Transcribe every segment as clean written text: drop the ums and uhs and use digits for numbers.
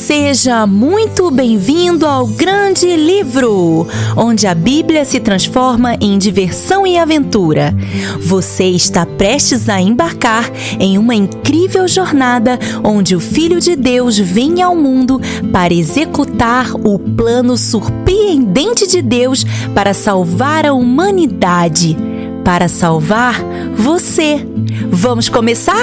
Seja muito bem-vindo ao Grande Livro, onde a Bíblia se transforma em diversão e aventura. Você está prestes a embarcar em uma incrível jornada onde o Filho de Deus vem ao mundo para executar o plano surpreendente de Deus para salvar a humanidade, para salvar você. Vamos começar?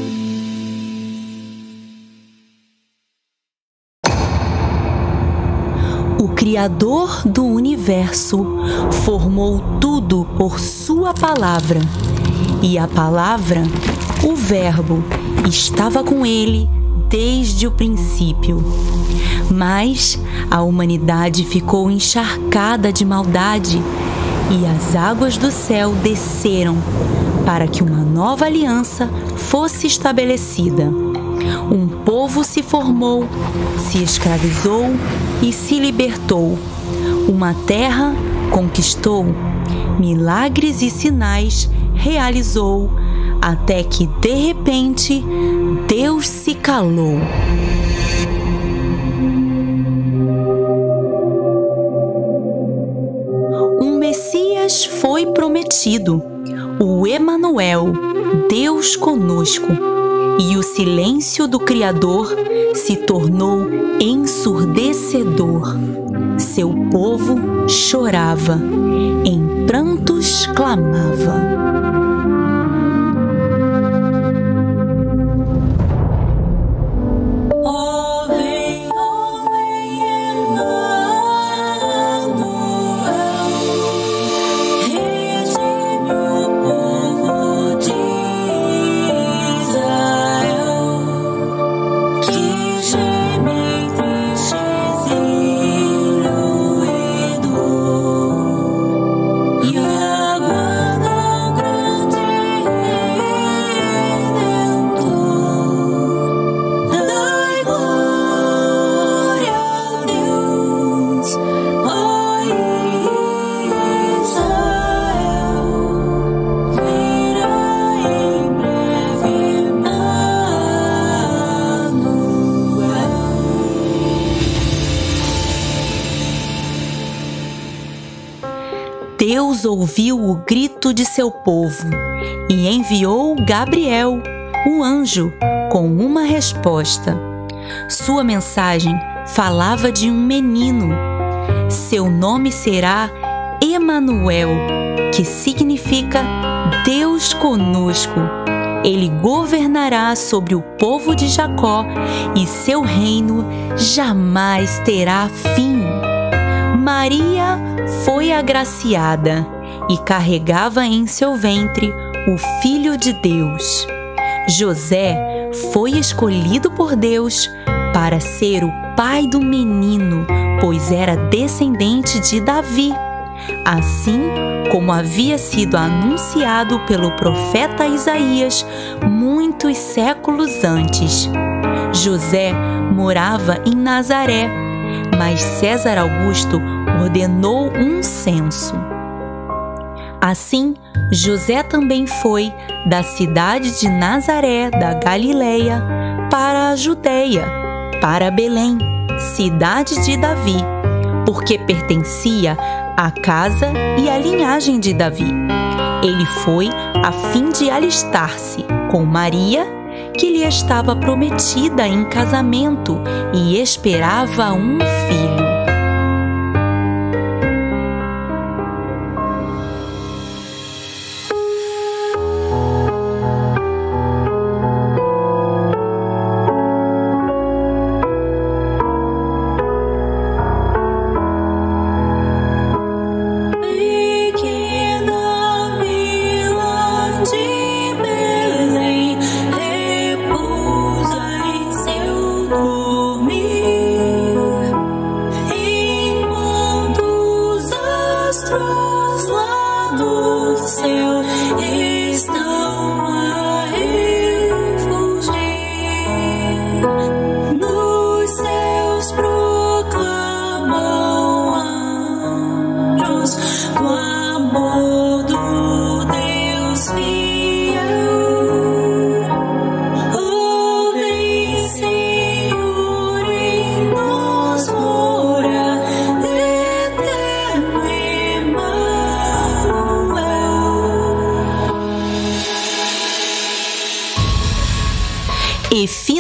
O Criador do Universo formou tudo por Sua palavra, e a palavra, o Verbo, estava com Ele desde o princípio. Mas a humanidade ficou encharcada de maldade, e as águas do céu desceram para que uma nova aliança fosse estabelecida. Um povo se formou, se escravizou e se libertou. Uma terra conquistou, milagres e sinais realizou, até que, de repente, Deus se calou. Um Messias foi prometido, o Emanuel, Deus conosco. E o silêncio do Criador se tornou ensurdecedor. Seu povo chorava, em prantos clamava. Deus ouviu o grito de seu povo e enviou Gabriel, o anjo, com uma resposta. Sua mensagem falava de um menino. Seu nome será Emanuel, que significa Deus conosco. Ele governará sobre o povo de Jacó e seu reino jamais terá fim. Maria foi agraciada e carregava em seu ventre o Filho de Deus. José foi escolhido por Deus para ser o pai do menino, pois era descendente de Davi, assim como havia sido anunciado pelo profeta Isaías muitos séculos antes. José morava em Nazaré, mas César Augusto ordenou um censo. Assim, José também foi da cidade de Nazaré, da Galileia, para a Judeia, para Belém, cidade de Davi, porque pertencia à casa e à linhagem de Davi. Ele foi a fim de alistar-se com Maria, que lhe estava prometida em casamento e esperava um filho.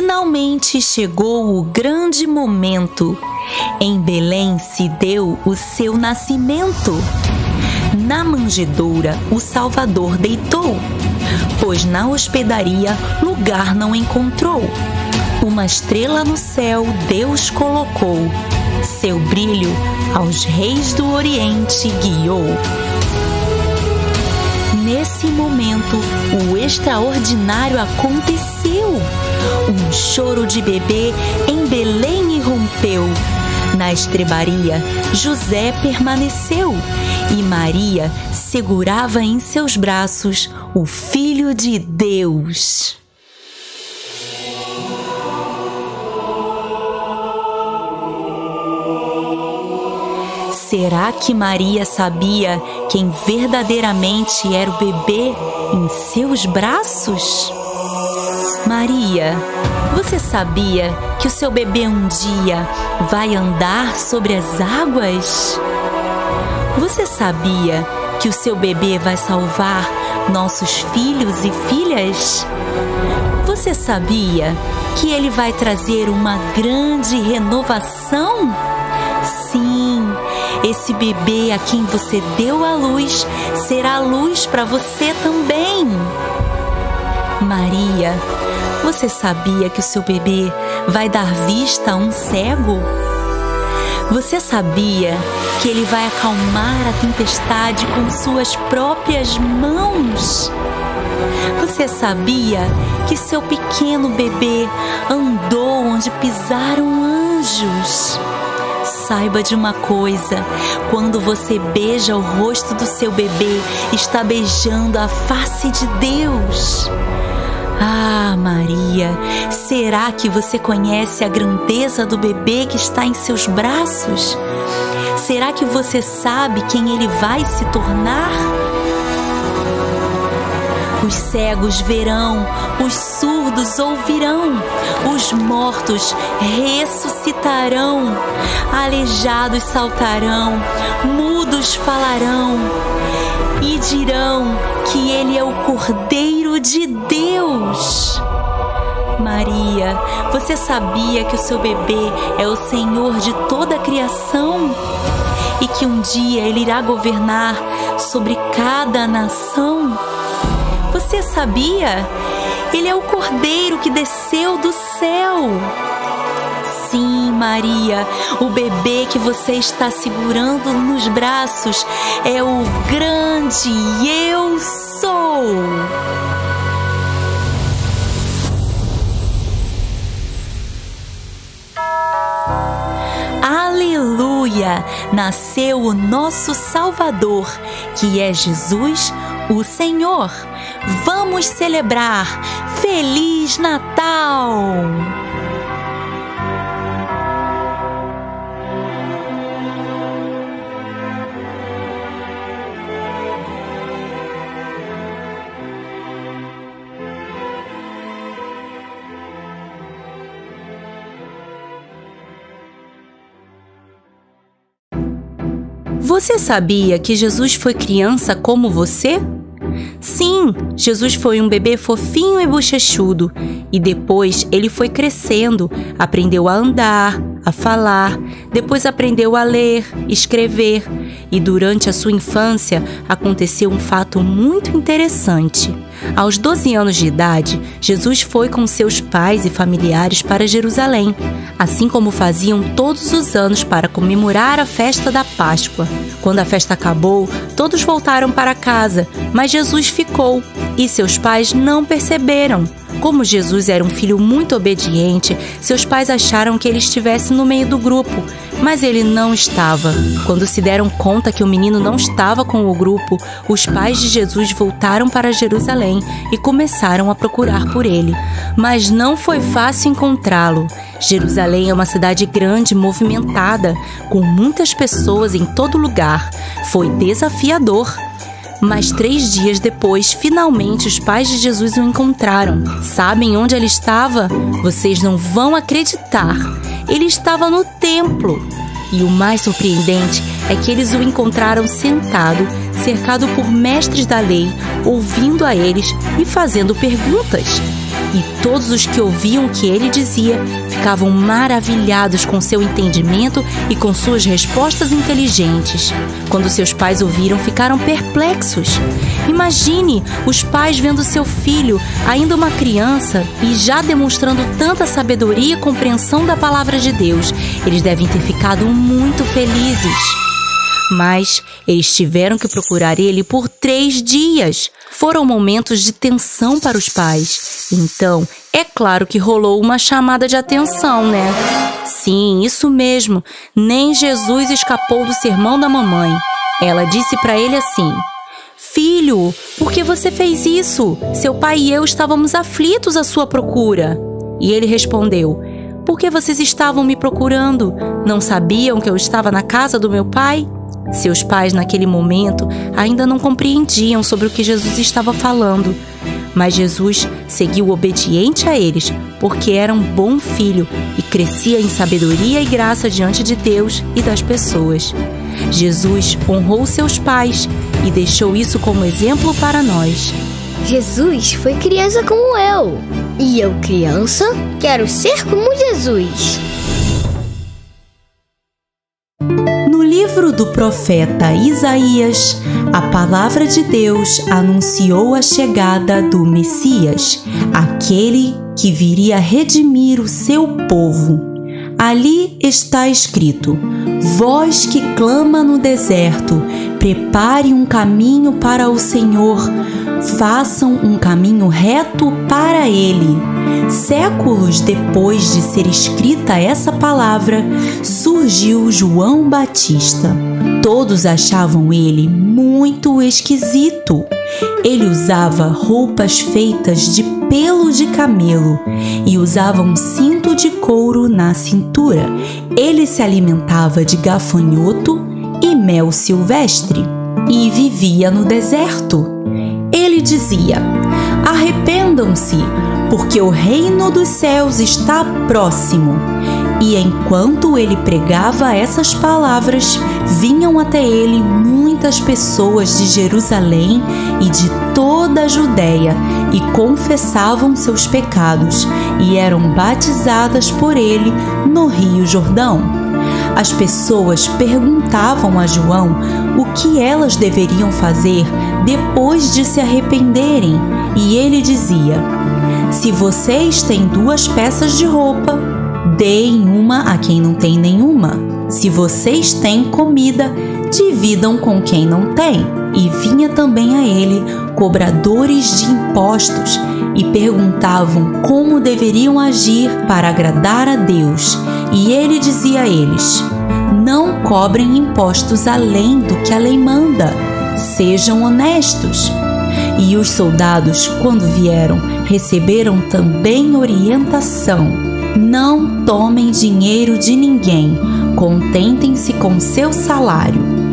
Finalmente chegou o grande momento. Em Belém se deu o seu nascimento. Na manjedoura o Salvador deitou, pois na hospedaria lugar não encontrou. Uma estrela no céu Deus colocou, seu brilho aos reis do Oriente guiou. Nesse momento, o extraordinário aconteceu. Um choro de bebê em Belém irrompeu. Na estrebaria, José permaneceu e Maria segurava em seus braços o Filho de Deus. Será que Maria sabia quem verdadeiramente era o bebê em seus braços? Maria, você sabia que o seu bebê um dia vai andar sobre as águas? Você sabia que o seu bebê vai salvar nossos filhos e filhas? Você sabia que ele vai trazer uma grande renovação? Sim, esse bebê a quem você deu à luz será luz para você também. Maria, você sabia que o seu bebê vai dar vista a um cego? Você sabia que ele vai acalmar a tempestade com suas próprias mãos? Você sabia que seu pequeno bebê andou onde pisaram anjos? Saiba de uma coisa, quando você beija o rosto do seu bebê, está beijando a face de Deus. Ah, Maria, será que você conhece a grandeza do bebê que está em seus braços? Será que você sabe quem ele vai se tornar? Os cegos verão, os surdos ouvirão, os mortos ressuscitarão, aleijados saltarão, mudos falarão e dirão que ele é o Cordeiro de Deus. Maria, você sabia que o seu bebê é o Senhor de toda a criação? E que um dia ele irá governar sobre cada nação? Você sabia? Ele é o Cordeiro que desceu do céu. Sim, Maria, o bebê que você está segurando nos braços é o grande Eu Sou. Aleluia! Nasceu o nosso Salvador, que é Jesus, o Senhor. Vamos celebrar! Feliz Natal! Você sabia que Jesus foi criança como você? Sim, Jesus foi um bebê fofinho e bochechudo, e depois ele foi crescendo, aprendeu a andar, a falar, depois aprendeu a ler, escrever, e durante a sua infância aconteceu um fato muito interessante. Aos 12 anos de idade, Jesus foi com seus pais e familiares para Jerusalém, assim como faziam todos os anos para comemorar a festa da Páscoa. Quando a festa acabou, todos voltaram para casa, mas Jesus ficou e seus pais não perceberam. Como Jesus era um filho muito obediente, seus pais acharam que ele estivesse no meio do grupo, mas ele não estava. Quando se deram conta que o menino não estava com o grupo, os pais de Jesus voltaram para Jerusalém e começaram a procurar por ele. Mas não foi fácil encontrá-lo. Jerusalém é uma cidade grande, movimentada, com muitas pessoas em todo lugar. Foi desafiador. Mas 3 dias depois, finalmente os pais de Jesus o encontraram. Sabem onde ele estava? Vocês não vão acreditar. Ele estava no templo. E o mais surpreendente é que eles o encontraram sentado, cercado por mestres da lei, ouvindo a eles e fazendo perguntas. E todos os que ouviam o que ele dizia ficavam maravilhados com seu entendimento e com suas respostas inteligentes. Quando seus pais ouviram, ficaram perplexos. Imagine os pais vendo seu filho, ainda uma criança, e já demonstrando tanta sabedoria e compreensão da palavra de Deus. Eles devem ter ficado muito felizes. Mas eles tiveram que procurar ele por 3 dias. Foram momentos de tensão para os pais. Então, é claro que rolou uma chamada de atenção, né? Sim, isso mesmo. Nem Jesus escapou do sermão da mamãe. Ela disse para ele assim: Filho, por que você fez isso? Seu pai e eu estávamos aflitos à sua procura. E ele respondeu: Por que vocês estavam me procurando? Não sabiam que eu estava na casa do meu pai? Seus pais, naquele momento, ainda não compreendiam sobre o que Jesus estava falando. Mas Jesus seguiu obediente a eles, porque era um bom filho e crescia em sabedoria e graça diante de Deus e das pessoas. Jesus honrou seus pais e deixou isso como exemplo para nós. Jesus foi criança como eu. E eu, criança, quero ser como Jesus. No livro do profeta Isaías, a palavra de Deus anunciou a chegada do Messias, aquele que viria redimir o seu povo. Ali está escrito: Voz que clama no deserto, prepare um caminho para o Senhor, façam um caminho reto para ele. Séculos depois de ser escrita essa palavra, surgiu João Batista. Todos achavam ele muito esquisito. Ele usava roupas feitas de pelo de camelo e usava um cinto de couro na cintura. Ele se alimentava de gafanhoto e mel silvestre e vivia no deserto. Ele dizia: Arrependam-se, porque o reino dos céus está próximo. E enquanto ele pregava essas palavras, vinham até ele muitas pessoas de Jerusalém e de toda a Judéia e confessavam seus pecados e eram batizadas por ele no Rio Jordão. As pessoas perguntavam a João o que elas deveriam fazer depois de se arrependerem, e ele dizia: Se vocês têm 2 peças de roupa, deem uma a quem não tem nenhuma. Se vocês têm comida, dividam com quem não tem. E vinha também a ele cobradores de impostos e perguntavam como deveriam agir para agradar a Deus. E ele dizia a eles: Não cobrem impostos além do que a lei manda. Sejam honestos. E os soldados, quando vieram, receberam também orientação: Não tomem dinheiro de ninguém, contentem-se com seu salário.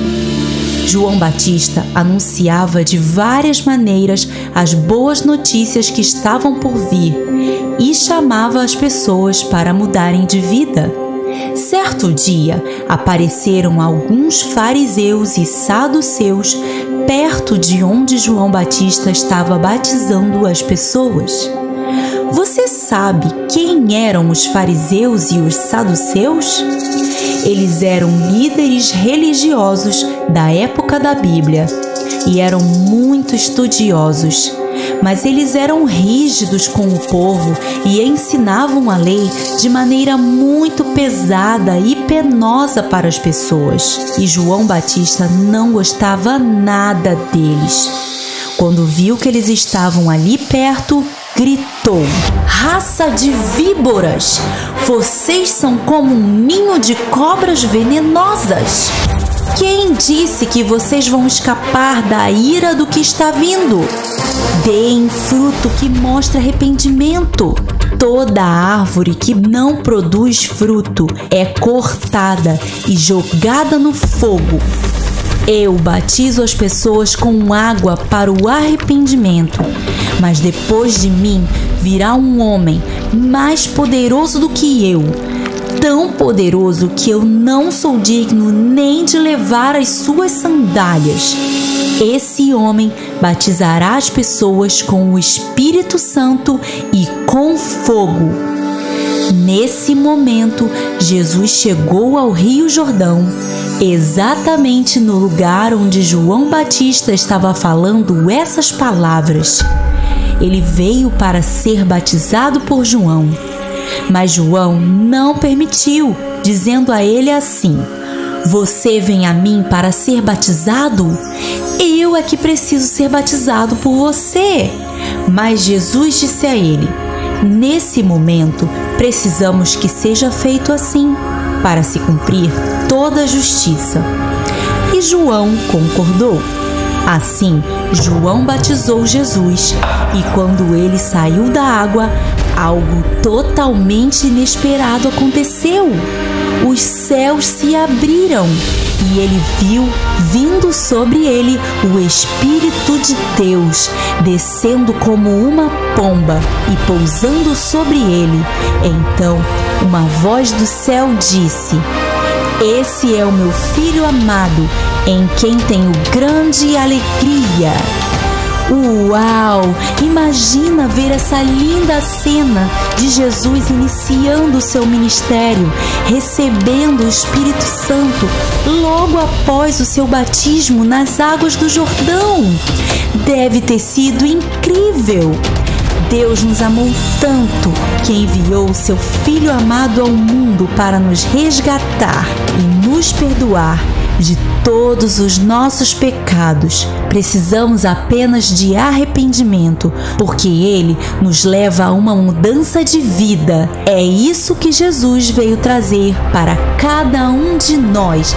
João Batista anunciava de várias maneiras as boas notícias que estavam por vir e chamava as pessoas para mudarem de vida. Certo dia, apareceram alguns fariseus e saduceus perto de onde João Batista estava batizando as pessoas. Você sabe quem eram os fariseus e os saduceus? Eles eram líderes religiosos da época da Bíblia e eram muito estudiosos, mas eles eram rígidos com o povo e ensinavam a lei de maneira muito pesada e penosa para as pessoas. E João Batista não gostava nada deles. Quando viu que eles estavam ali perto, gritou: Raça de víboras! Vocês são como um ninho de cobras venenosas! Quem disse que vocês vão escapar da ira do que está vindo? Deem fruto que mostre arrependimento. Toda árvore que não produz fruto é cortada e jogada no fogo. Eu batizo as pessoas com água para o arrependimento, mas depois de mim virá um homem mais poderoso do que eu. tão poderoso que eu não sou digno nem de levar as suas sandálias. Esse homem batizará as pessoas com o Espírito Santo e com fogo. Nesse momento, Jesus chegou ao Rio Jordão, exatamente no lugar onde João Batista estava falando essas palavras. Ele veio para ser batizado por João, mas João não permitiu, dizendo a ele assim: "Você vem a mim para ser batizado? Eu é que preciso ser batizado por você." Mas Jesus disse a ele: "Nesse momento, precisamos que seja feito assim, para se cumprir toda a justiça." E João concordou. Assim, João batizou Jesus, e quando ele saiu da água, algo totalmente inesperado aconteceu. Os céus se abriram e ele viu vindo sobre ele o Espírito de Deus, descendo como uma pomba e pousando sobre ele. Então, uma voz do céu disse: "Esse é o meu filho amado, em quem tenho grande alegria." Uau! Imagina ver essa linda cena de Jesus iniciando o seu ministério, recebendo o Espírito Santo logo após o seu batismo nas águas do Jordão. Deve ter sido incrível! Deus nos amou tanto que enviou o seu Filho amado ao mundo para nos resgatar e nos perdoar de todos os nossos pecados. Precisamos apenas de arrependimento, porque Ele nos leva a uma mudança de vida. É isso que Jesus veio trazer para cada um de nós.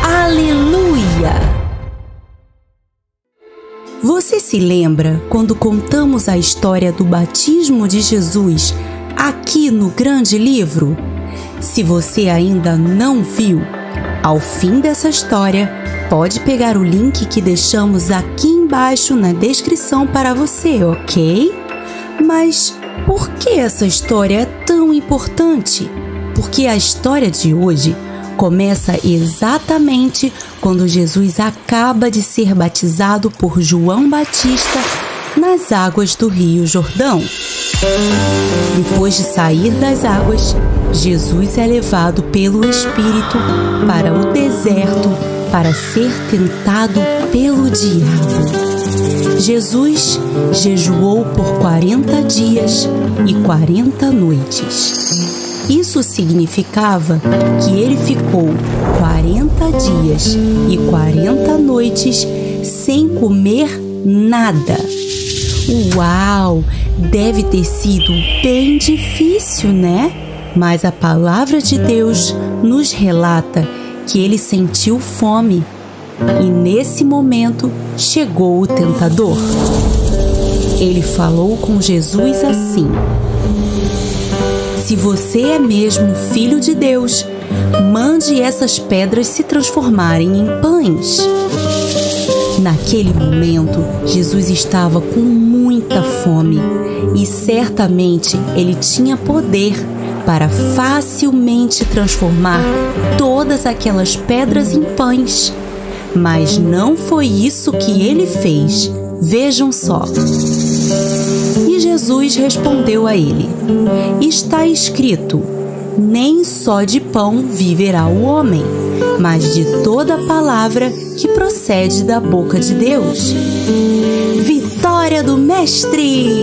Aleluia! Você se lembra quando contamos a história do batismo de Jesus aqui no grande livro? Se você ainda não viu, ao fim dessa história, pode pegar o link que deixamos aqui embaixo na descrição para você, ok? Mas por que essa história é tão importante? Porque a história de hoje começa exatamente quando Jesus acaba de ser batizado por João Batista nas águas do Rio Jordão. Depois de sair das águas, Jesus é levado pelo Espírito para o deserto para ser tentado pelo diabo. Jesus jejuou por 40 dias e 40 noites. Isso significava que ele ficou 40 dias e 40 noites sem comer nada. Uau! Deve ter sido bem difícil, né? Mas a palavra de Deus nos relata que ele sentiu fome e nesse momento chegou o tentador. Ele falou com Jesus assim: "Se você é mesmo filho de Deus, mande essas pedras se transformarem em pães." Naquele momento, Jesus estava com muita fome e certamente ele tinha poder para facilmente transformar todas aquelas pedras em pães. Mas não foi isso que ele fez. Vejam só. E Jesus respondeu a ele: "Está escrito: nem só de pão viverá o homem, mas de toda palavra que procede da boca de Deus." Vitória do Mestre!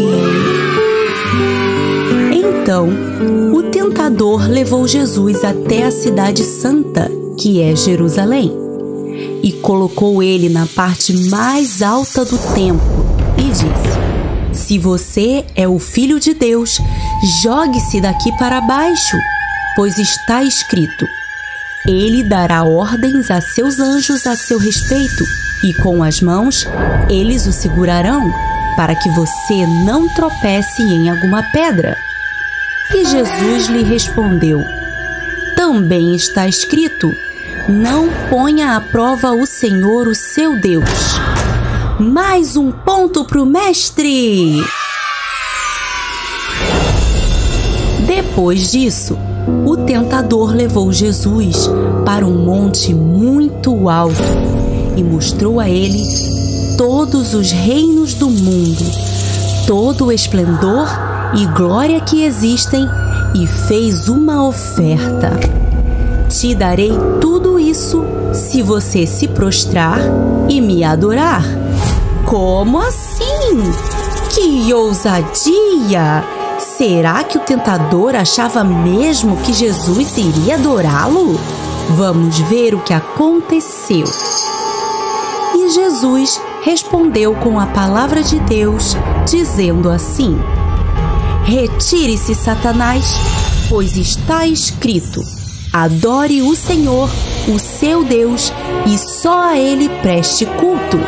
Então, o tentador levou Jesus até a cidade santa, que é Jerusalém, e colocou ele na parte mais alta do templo e disse: "Se você é o Filho de Deus, jogue-se daqui para baixo, pois está escrito: Ele dará ordens a seus anjos a seu respeito, e com as mãos eles o segurarão, para que você não tropece em alguma pedra." E Jesus lhe respondeu: "Também está escrito: não ponha à prova o Senhor, o seu Deus." Mais um ponto para o mestre! Depois disso, o tentador levou Jesus para um monte muito alto e mostrou a ele todos os reinos do mundo, todo o esplendor e glória que existem, e fez uma oferta: te darei tudo isso se você se prostrar e me adorar. Como assim? Que ousadia! Será que o tentador achava mesmo que Jesus iria adorá-lo? Vamos ver o que aconteceu. E Jesus respondeu com a palavra de Deus, dizendo assim: retire-se, Satanás, pois está escrito: adore o Senhor, o seu Deus, e só a Ele preste culto.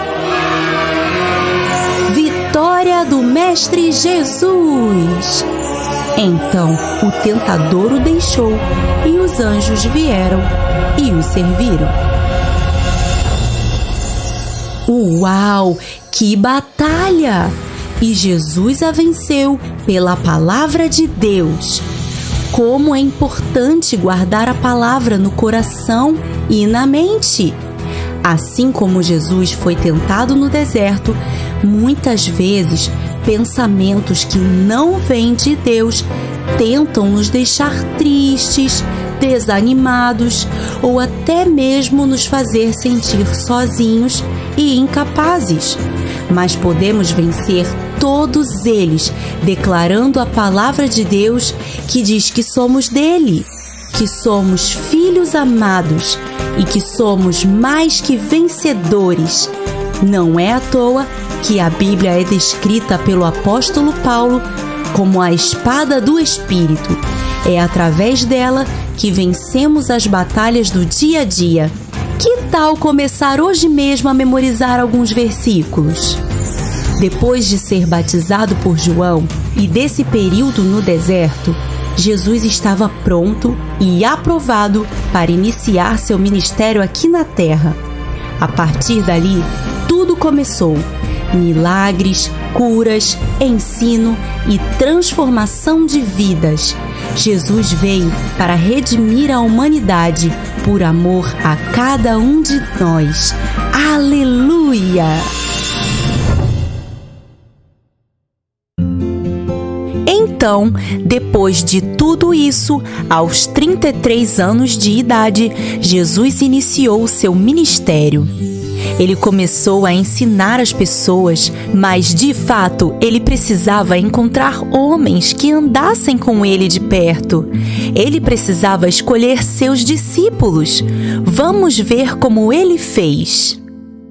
Vitória do Mestre Jesus! Então o tentador o deixou e os anjos vieram e o serviram. Uau! Que batalha! E Jesus a venceu pela palavra de Deus. Como é importante guardar a palavra no coração e na mente! Assim como Jesus foi tentado no deserto, muitas vezes pensamentos que não vêm de Deus tentam nos deixar tristes, desanimados ou até mesmo nos fazer sentir sozinhos e incapazes. Mas podemos vencer todos eles declarando a palavra de Deus, que diz que somos dele, que somos filhos amados e que somos mais que vencedores. Não é à toa que a Bíblia é descrita pelo apóstolo Paulo como a espada do Espírito. É através dela que vencemos as batalhas do dia a dia. Que tal começar hoje mesmo a memorizar alguns versículos? Depois de ser batizado por João e desse período no deserto, Jesus estava pronto e aprovado para iniciar seu ministério aqui na terra. A partir dali, tudo começou: milagres, curas, ensino e transformação de vidas. Jesus veio para redimir a humanidade por amor a cada um de nós. Aleluia! Então, depois de tudo isso, aos 33 anos de idade, Jesus iniciou seu ministério. Ele começou a ensinar as pessoas, mas de fato ele precisava encontrar homens que andassem com ele de perto. Ele precisava escolher seus discípulos. Vamos ver como ele fez.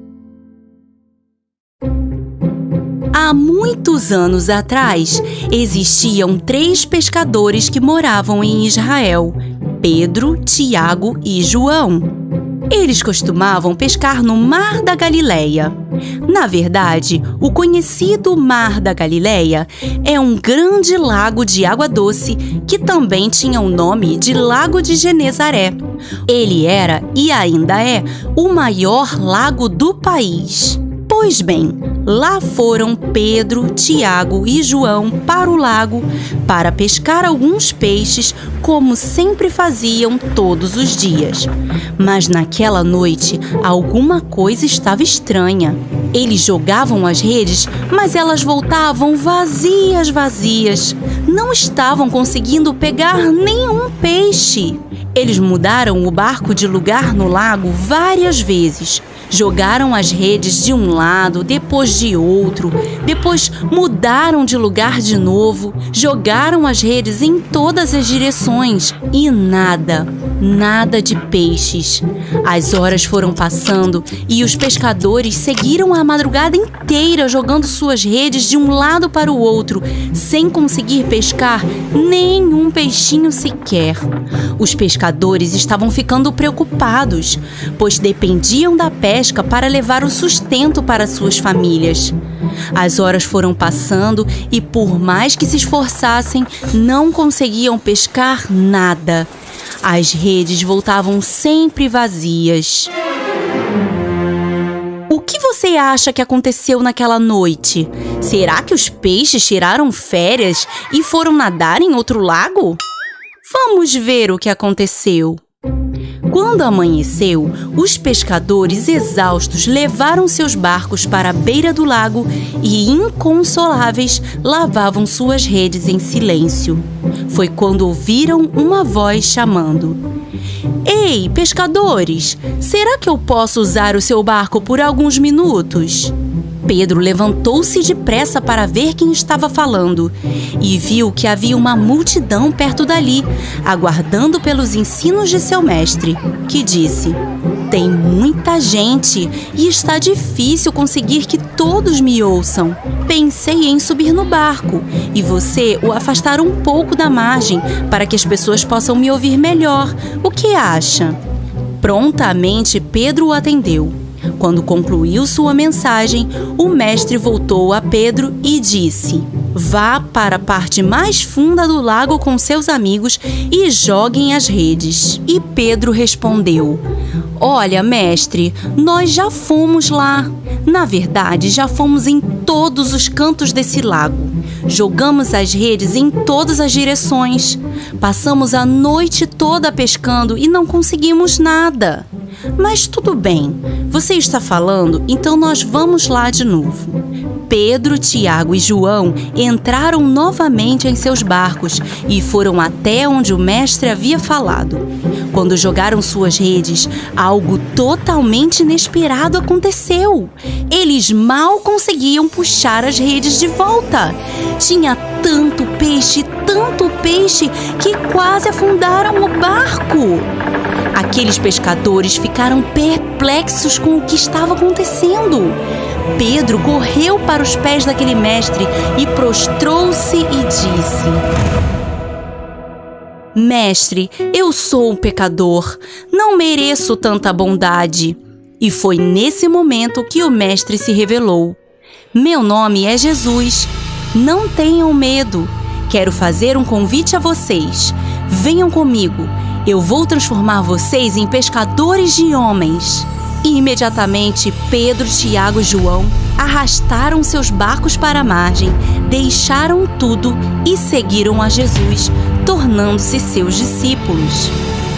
Há muitos anos atrás, existiam 3 pescadores que moravam em Israel: Pedro, Tiago e João. Eles costumavam pescar no Mar da Galileia. Na verdade, o conhecido Mar da Galileia é um grande lago de água doce que também tinha o nome de Lago de Genezaré. Ele era e ainda é o maior lago do país. Pois bem, lá foram Pedro, Tiago e João para o lago para pescar alguns peixes, como sempre faziam todos os dias. Mas naquela noite, alguma coisa estava estranha. Eles jogavam as redes, mas elas voltavam vazias. Não estavam conseguindo pegar nenhum peixe. Eles mudaram o barco de lugar no lago várias vezes. Jogaram as redes de um lado, depois de outro, depois mudaram de lugar de novo, jogaram as redes em todas as direções e nada de peixes. As horas foram passando e os pescadores seguiram a madrugada inteira jogando suas redes de um lado para o outro, sem conseguir pescar nenhum peixinho sequer. Os pescadores estavam ficando preocupados, pois dependiam da pesca para levar o sustento para suas famílias. As horas foram passando e, por mais que se esforçassem, não conseguiam pescar nada. As redes voltavam sempre vazias. O que você acha que aconteceu naquela noite? Será que os peixes tiraram férias e foram nadar em outro lago? Vamos ver o que aconteceu. Quando amanheceu, os pescadores exaustos levaram seus barcos para a beira do lago e, inconsoláveis, lavavam suas redes em silêncio. Foi quando ouviram uma voz chamando: Ei, pescadores, será que eu posso usar o seu barco por alguns minutos? Pedro levantou-se depressa para ver quem estava falando e viu que havia uma multidão perto dali, aguardando pelos ensinos de seu mestre, que disse: Tem muita gente e está difícil conseguir que todos me ouçam. Pensei em subir no barco e você o afastar um pouco da margem para que as pessoas possam me ouvir melhor. O que acha? Prontamente Pedro o atendeu. Quando concluiu sua mensagem, o mestre voltou a Pedro e disse: Vá para a parte mais funda do lago com seus amigos e joguem as redes. E Pedro respondeu: Olha, mestre, nós já fomos lá. Na verdade, já fomos em todos os cantos desse lago. Jogamos as redes em todas as direções. Passamos a noite toda pescando e não conseguimos nada. Mas tudo bem, você está falando, então nós vamos lá de novo. Pedro, Tiago e João entraram novamente em seus barcos e foram até onde o mestre havia falado. Quando jogaram suas redes, algo totalmente inesperado aconteceu. Eles mal conseguiam puxar as redes de volta. Tinha tanto peixe, que quase afundaram o barco. Aqueles pescadores ficaram perplexos com o que estava acontecendo. Pedro correu para os pés daquele mestre e prostrou-se e disse: Mestre, eu sou um pecador, não mereço tanta bondade. E foi nesse momento que o mestre se revelou: Meu nome é Jesus, não tenham medo. Quero fazer um convite a vocês. Venham comigo. Eu vou transformar vocês em pescadores de homens. E imediatamente Pedro, Tiago e João arrastaram seus barcos para a margem, deixaram tudo e seguiram a Jesus, tornando-se seus discípulos.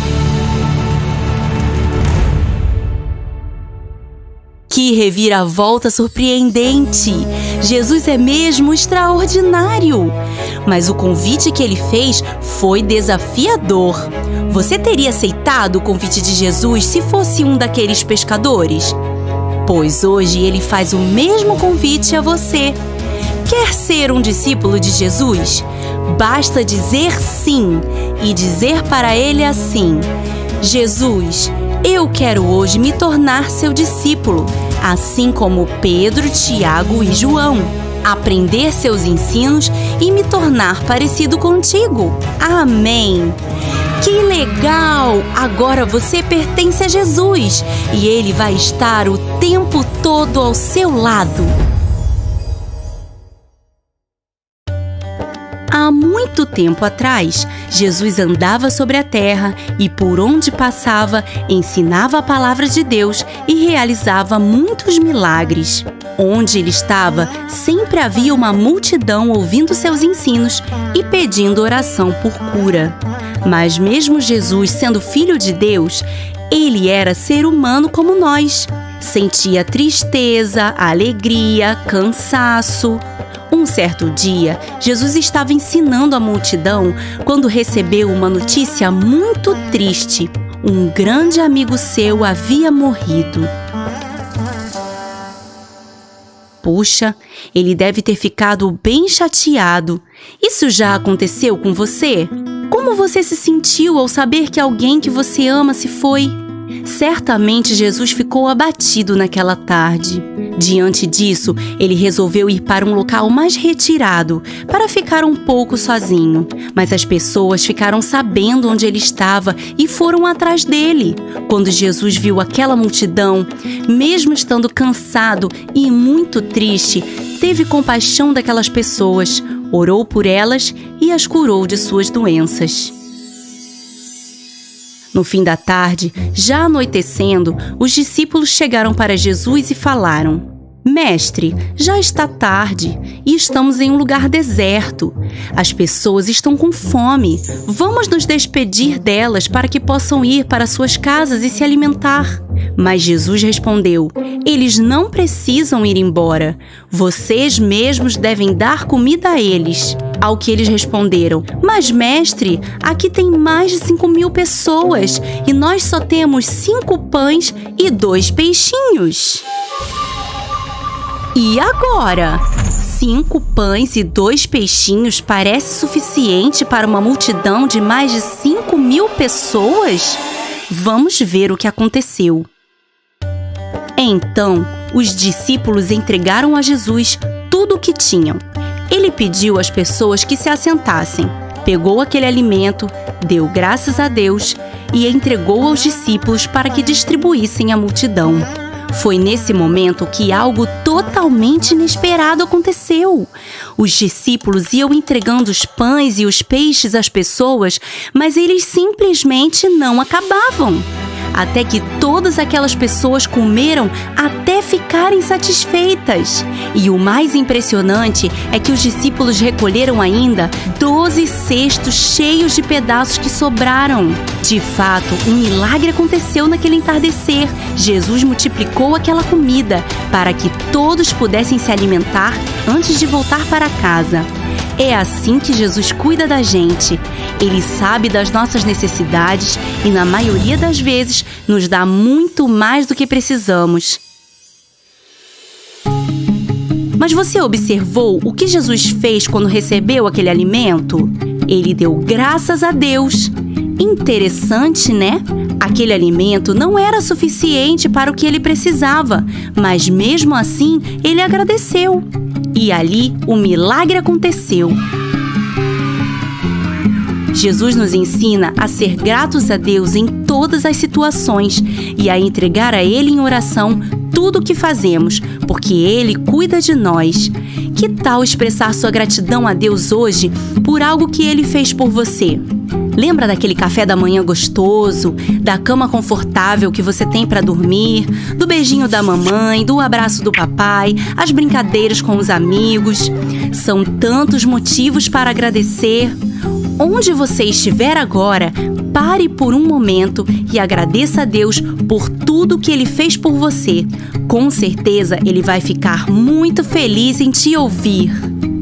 Que reviravolta surpreendente! Jesus é mesmo extraordinário! Mas o convite que ele fez foi desafiador. Você teria aceitado o convite de Jesus se fosse um daqueles pescadores? Pois hoje ele faz o mesmo convite a você. Quer ser um discípulo de Jesus? Basta dizer sim e dizer para ele assim: Jesus, eu quero hoje me tornar seu discípulo, assim como Pedro, Tiago e João. Aprender seus ensinos e me tornar parecido contigo. Amém! Que legal! Agora você pertence a Jesus e Ele vai estar o tempo todo ao seu lado. Há muito tempo atrás, Jesus andava sobre a terra e, por onde passava, ensinava a palavra de Deus e realizava muitos milagres. Onde ele estava, sempre havia uma multidão ouvindo seus ensinos e pedindo oração por cura. Mas mesmo Jesus sendo filho de Deus, ele era ser humano como nós. Sentia tristeza, alegria, cansaço. Um certo dia, Jesus estava ensinando a multidão quando recebeu uma notícia muito triste. Um grande amigo seu havia morrido. Puxa, ele deve ter ficado bem chateado. Isso já aconteceu com você? Como você se sentiu ao saber que alguém que você ama se foi? Certamente Jesus ficou abatido naquela tarde. Diante disso, ele resolveu ir para um local mais retirado para ficar um pouco sozinho. Mas as pessoas ficaram sabendo onde ele estava e foram atrás dele. Quando Jesus viu aquela multidão, mesmo estando cansado e muito triste, teve compaixão daquelas pessoas, orou por elas e as curou de suas doenças. No fim da tarde, já anoitecendo, os discípulos chegaram para Jesus e falaram: Mestre, já está tarde e estamos em um lugar deserto. As pessoas estão com fome. Vamos nos despedir delas para que possam ir para suas casas e se alimentar. Mas Jesus respondeu: eles não precisam ir embora. Vocês mesmos devem dar comida a eles. Ao que eles responderam: mas mestre, aqui tem mais de 5.000 pessoas e nós só temos 5 pães e 2 peixinhos. E agora? 5 pães e 2 peixinhos parece suficiente para uma multidão de mais de 5.000 pessoas? Vamos ver o que aconteceu. Então, os discípulos entregaram a Jesus tudo o que tinham. Ele pediu às pessoas que se assentassem, pegou aquele alimento, deu graças a Deus e entregou aos discípulos para que distribuíssem à multidão. Foi nesse momento que algo totalmente inesperado aconteceu. Os discípulos iam entregando os pães e os peixes às pessoas, mas eles simplesmente não acabavam. Até que todas aquelas pessoas comeram até ficarem satisfeitas. E o mais impressionante é que os discípulos recolheram ainda 12 cestos cheios de pedaços que sobraram. De fato, um milagre aconteceu naquele entardecer. Jesus multiplicou aquela comida para que todos pudessem se alimentar antes de voltar para casa. É assim que Jesus cuida da gente. Ele sabe das nossas necessidades e, na maioria das vezes, nos dá muito mais do que precisamos. Mas você observou o que Jesus fez quando recebeu aquele alimento? Ele deu graças a Deus. Interessante, né? Aquele alimento não era suficiente para o que ele precisava, mas mesmo assim ele agradeceu. E ali o milagre aconteceu. Jesus nos ensina a ser gratos a Deus em todas as situações e a entregar a Ele em oração tudo o que fazemos, porque Ele cuida de nós. Que tal expressar sua gratidão a Deus hoje por algo que Ele fez por você? Lembra daquele café da manhã gostoso, da cama confortável que você tem para dormir, do beijinho da mamãe, do abraço do papai, as brincadeiras com os amigos? São tantos motivos para agradecer. Onde você estiver agora, pare por um momento e agradeça a Deus por tudo que Ele fez por você. Com certeza, Ele vai ficar muito feliz em te ouvir.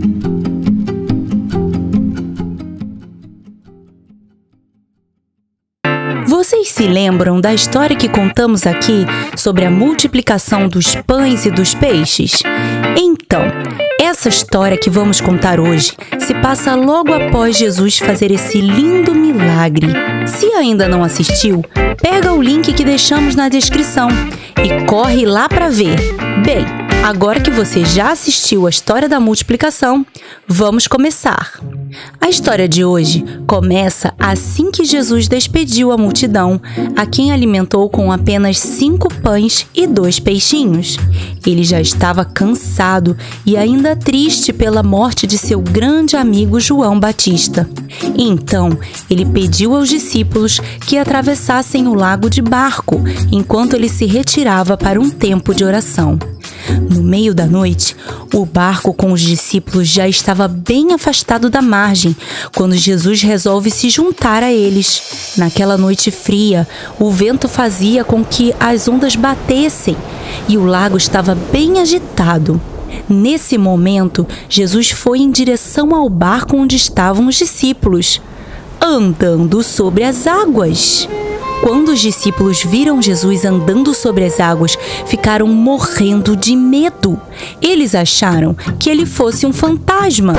Vocês se lembram da história que contamos aqui sobre a multiplicação dos pães e dos peixes? Então, essa história que vamos contar hoje se passa logo após Jesus fazer esse lindo milagre. Se ainda não assistiu, pega o link que deixamos na descrição e corre lá para ver. Bem, agora que você já assistiu a história da multiplicação, vamos começar. A história de hoje começa assim que Jesus despediu a multidão, a quem alimentou com apenas 5 pães e 2 peixinhos. Ele já estava cansado e ainda triste pela morte de seu grande amigo João Batista. Então, ele pediu aos discípulos que atravessassem o lago de barco, enquanto ele se retirava para um tempo de oração. No meio da noite, o barco com os discípulos já estava bem afastado da margem, quando Jesus resolve se juntar a eles. Naquela noite fria, o vento fazia com que as ondas batessem e o lago estava bem agitado. Nesse momento, Jesus foi em direção ao barco onde estavam os discípulos, andando sobre as águas. Quando os discípulos viram Jesus andando sobre as águas, ficaram morrendo de medo. Eles acharam que ele fosse um fantasma.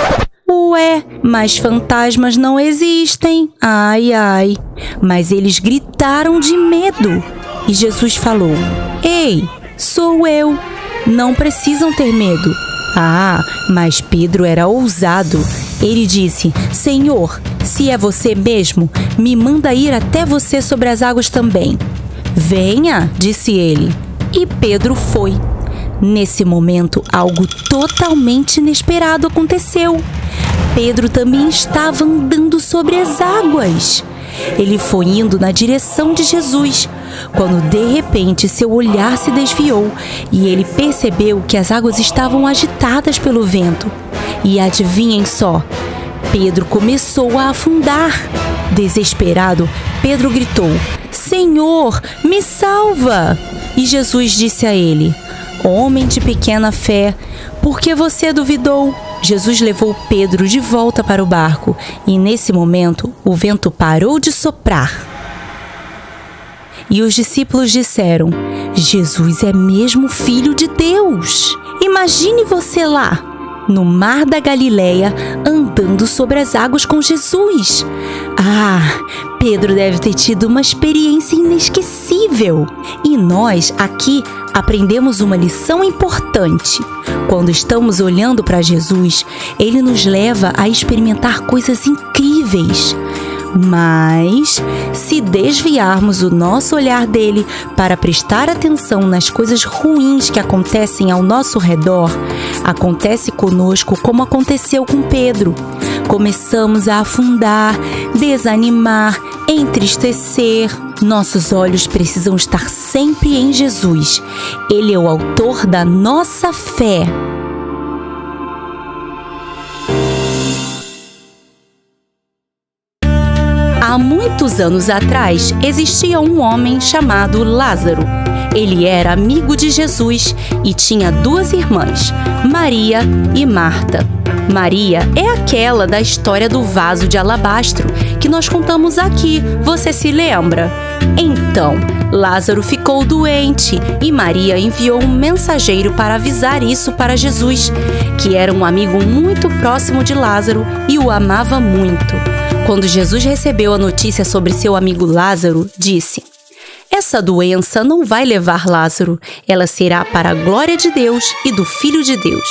Ué, mas fantasmas não existem. Ai, ai. Mas eles gritaram de medo. E Jesus falou: Ei, sou eu. Não precisam ter medo. Ah, mas Pedro era ousado. Ele disse: Senhor, se é você mesmo, me manda ir até você sobre as águas também. Venha, disse ele. E Pedro foi. Nesse momento, algo totalmente inesperado aconteceu. Pedro também estava andando sobre as águas. Ele foi indo na direção de Jesus, quando de repente seu olhar se desviou e ele percebeu que as águas estavam agitadas pelo vento. E adivinhem só, Pedro começou a afundar. Desesperado, Pedro gritou: Senhor, me salva! E Jesus disse a ele: Homem de pequena fé, por que você duvidou? Jesus levou Pedro de volta para o barco e nesse momento o vento parou de soprar. E os discípulos disseram: Jesus é mesmo Filho de Deus! Imagine você lá, no mar da Galileia, andando sobre as águas com Jesus. Pedro deve ter tido uma experiência inesquecível. E nós, aqui, aprendemos uma lição importante. Quando estamos olhando para Jesus, Ele nos leva a experimentar coisas incríveis. Mas, se desviarmos o nosso olhar dele para prestar atenção nas coisas ruins que acontecem ao nosso redor, acontece conosco como aconteceu com Pedro. Começamos a afundar, desanimar, entristecer. Nossos olhos precisam estar sempre em Jesus. Ele é o autor da nossa fé. Há muitos anos atrás, existia um homem chamado Lázaro. Ele era amigo de Jesus e tinha duas irmãs, Maria e Marta. Maria é aquela da história do vaso de alabastro que nós contamos aqui, você se lembra? Então, Lázaro ficou doente e Maria enviou um mensageiro para avisar isso para Jesus, que era um amigo muito próximo de Lázaro e o amava muito. Quando Jesus recebeu a notícia sobre seu amigo Lázaro, disse: Essa doença não vai levar Lázaro, ela será para a glória de Deus e do Filho de Deus.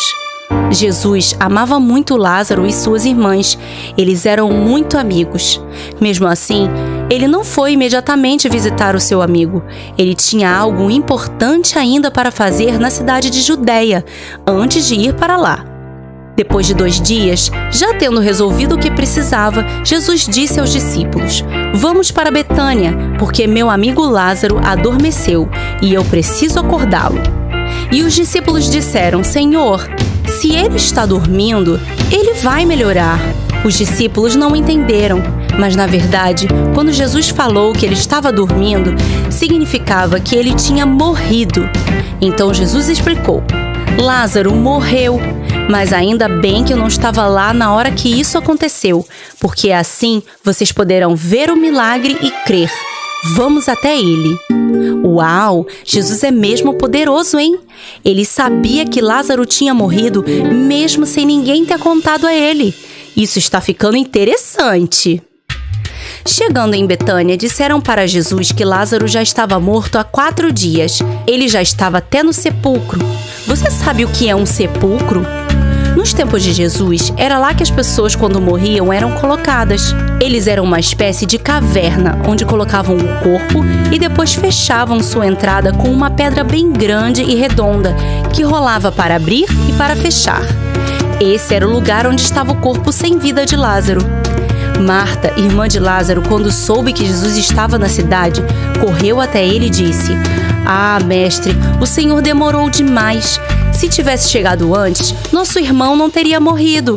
Jesus amava muito Lázaro e suas irmãs, eles eram muito amigos. Mesmo assim, ele não foi imediatamente visitar o seu amigo. Ele tinha algo importante ainda para fazer na cidade de Judeia, antes de ir para lá. Depois de 2 dias, já tendo resolvido o que precisava, Jesus disse aos discípulos: Vamos para Betânia, porque meu amigo Lázaro adormeceu e eu preciso acordá-lo. E os discípulos disseram: Senhor, se ele está dormindo, ele vai melhorar. Os discípulos não entenderam, mas na verdade, quando Jesus falou que ele estava dormindo, significava que ele tinha morrido. Então Jesus explicou: Lázaro morreu, mas ainda bem que eu não estava lá na hora que isso aconteceu, porque assim vocês poderão ver o milagre e crer. Vamos até ele. Uau! Jesus é mesmo poderoso, hein? Ele sabia que Lázaro tinha morrido, mesmo sem ninguém ter contado a ele. Isso está ficando interessante. Chegando em Betânia, disseram para Jesus que Lázaro já estava morto há 4 dias. Ele já estava até no sepulcro. Você sabe o que é um sepulcro? Nos tempos de Jesus, era lá que as pessoas, quando morriam, eram colocadas. Eles eram uma espécie de caverna, onde colocavam o corpo e depois fechavam sua entrada com uma pedra bem grande e redonda, que rolava para abrir e para fechar. Esse era o lugar onde estava o corpo sem vida de Lázaro. Marta, irmã de Lázaro, quando soube que Jesus estava na cidade, correu até ele e disse: mestre, o Senhor demorou demais. Se tivesse chegado antes, nosso irmão não teria morrido.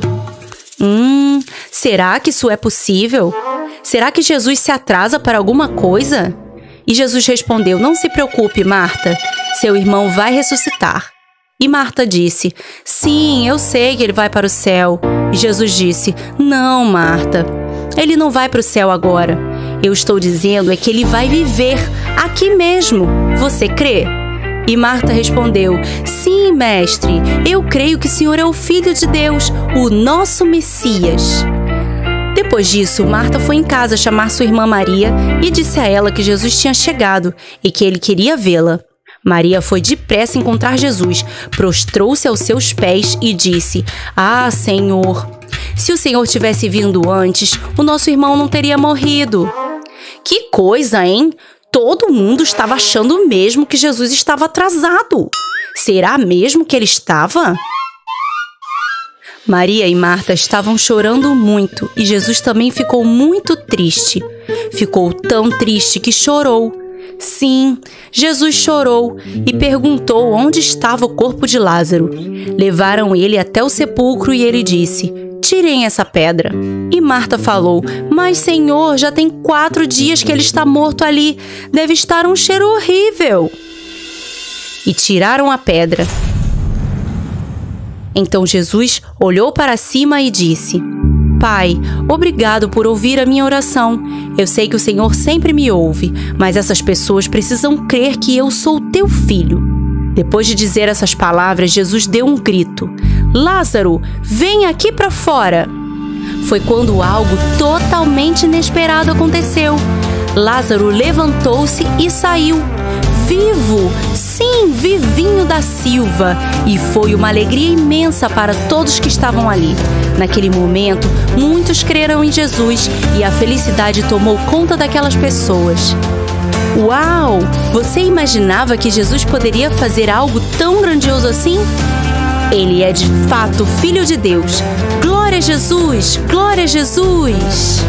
Será que isso é possível? Será que Jesus se atrasa para alguma coisa? E Jesus respondeu: Não se preocupe, Marta, seu irmão vai ressuscitar. E Marta disse: Sim, eu sei que ele vai para o céu. E Jesus disse: Não, Marta, ele não vai para o céu agora. Eu estou dizendo é que ele vai viver aqui mesmo. Você crê? E Marta respondeu: Sim, mestre, eu creio que o Senhor é o Filho de Deus, o nosso Messias. Depois disso, Marta foi em casa chamar sua irmã Maria e disse a ela que Jesus tinha chegado e que ele queria vê-la. Maria foi depressa encontrar Jesus, prostrou-se aos seus pés e disse: Senhor, se o Senhor tivesse vindo antes, o nosso irmão não teria morrido. Que coisa, hein? Todo mundo estava achando mesmo que Jesus estava atrasado. Será mesmo que ele estava? Maria e Marta estavam chorando muito e Jesus também ficou muito triste. Ficou tão triste que chorou. Sim, Jesus chorou e perguntou onde estava o corpo de Lázaro. Levaram ele até o sepulcro e ele disse: "Tirem essa pedra." E Marta falou: "Mas, Senhor, já tem 4 dias que ele está morto ali. Deve estar um cheiro horrível." E tiraram a pedra. Então Jesus olhou para cima e disse: "Pai, obrigado por ouvir a minha oração. Eu sei que o Senhor sempre me ouve, mas essas pessoas precisam crer que eu sou teu filho." Depois de dizer essas palavras, Jesus deu um grito: "Lázaro, vem aqui para fora!" Foi quando algo totalmente inesperado aconteceu. Lázaro levantou-se e saiu. Vivo! Sim, vivinho da Silva! E foi uma alegria imensa para todos que estavam ali. Naquele momento, muitos creram em Jesus e a felicidade tomou conta daquelas pessoas. Uau! Você imaginava que Jesus poderia fazer algo tão grandioso assim? Ele é de fato Filho de Deus. Glória a Jesus! Glória a Jesus!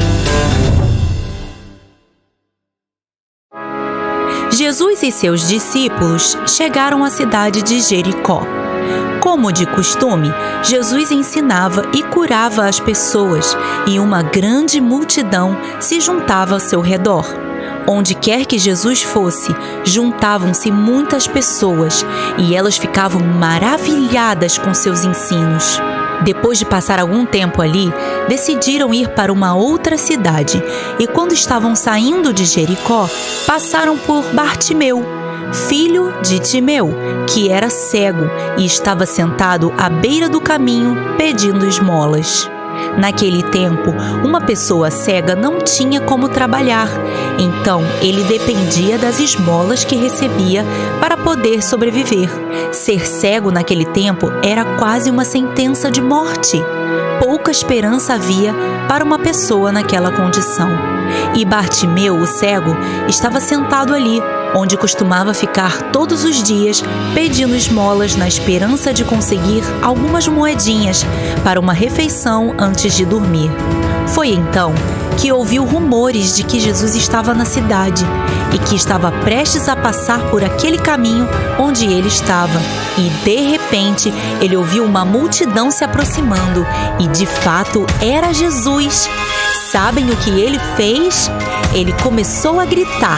Jesus e seus discípulos chegaram à cidade de Jericó. Como de costume, Jesus ensinava e curava as pessoas, e uma grande multidão se juntava ao seu redor. Onde quer que Jesus fosse, juntavam-se muitas pessoas, e elas ficavam maravilhadas com seus ensinos. Depois de passar algum tempo ali, decidiram ir para uma outra cidade, e quando estavam saindo de Jericó, passaram por Bartimeu, filho de Timeu, que era cego e estava sentado à beira do caminho pedindo esmolas. Naquele tempo, uma pessoa cega não tinha como trabalhar, então ele dependia das esmolas que recebia para poder sobreviver. Ser cego naquele tempo era quase uma sentença de morte. Pouca esperança havia para uma pessoa naquela condição. E Bartimeu, o cego, estava sentado ali, onde costumava ficar todos os dias pedindo esmolas na esperança de conseguir algumas moedinhas para uma refeição antes de dormir. Foi então que ouviu rumores de que Jesus estava na cidade e que estava prestes a passar por aquele caminho onde ele estava. E, de repente, ele ouviu uma multidão se aproximando e, de fato, era Jesus. Sabem o que ele fez? Ele começou a gritar: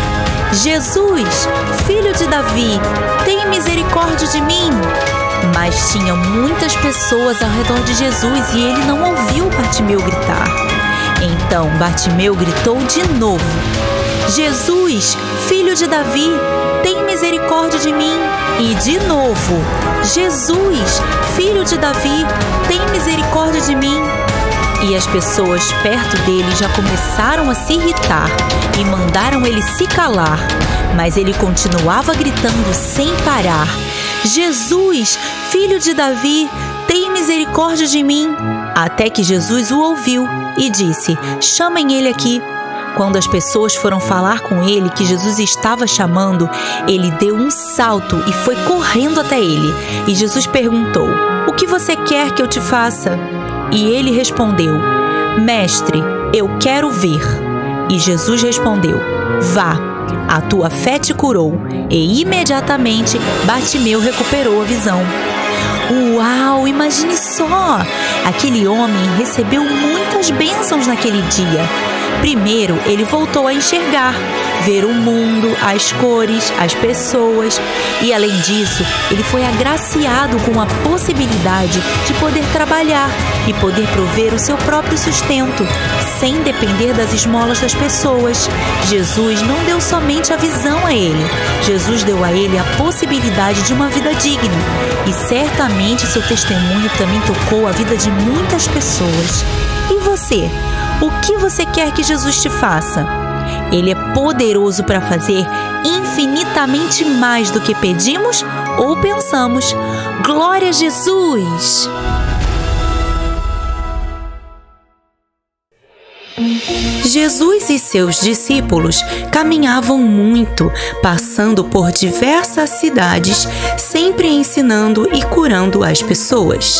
"Jesus, filho de Davi, tem misericórdia de mim!" Mas tinha muitas pessoas ao redor de Jesus e ele não ouviu Bartimeu gritar. Então Bartimeu gritou de novo: "Jesus, filho de Davi, tem misericórdia de mim!" E de novo: "Jesus, filho de Davi, tem misericórdia de mim!" E as pessoas perto dele já começaram a se irritar e mandaram ele se calar. Mas ele continuava gritando sem parar: "Jesus, filho de Davi, tem misericórdia de mim!" Até que Jesus o ouviu e disse: "Chamem ele aqui." Quando as pessoas foram falar com ele que Jesus estava chamando, ele deu um salto e foi correndo até ele. E Jesus perguntou: "O que você quer que eu te faça?" E ele respondeu: "Mestre, eu quero ver." E Jesus respondeu: "Vá, a tua fé te curou." E imediatamente Bartimeu recuperou a visão. Uau, imagine só! Aquele homem recebeu muitas bênçãos naquele dia. Primeiro, ele voltou a enxergar, ver o mundo, as cores, as pessoas. E, além disso, ele foi agraciado com a possibilidade de poder trabalhar e poder prover o seu próprio sustento, sem depender das esmolas das pessoas. Jesus não deu somente a visão a ele. Jesus deu a ele a possibilidade de uma vida digna. E certamente seu testemunho também tocou a vida de muitas pessoas. E você? O que você quer que Jesus te faça? Ele é poderoso para fazer infinitamente mais do que pedimos ou pensamos. Glória a Jesus! Jesus e seus discípulos caminhavam muito, passando por diversas cidades, sempre ensinando e curando as pessoas.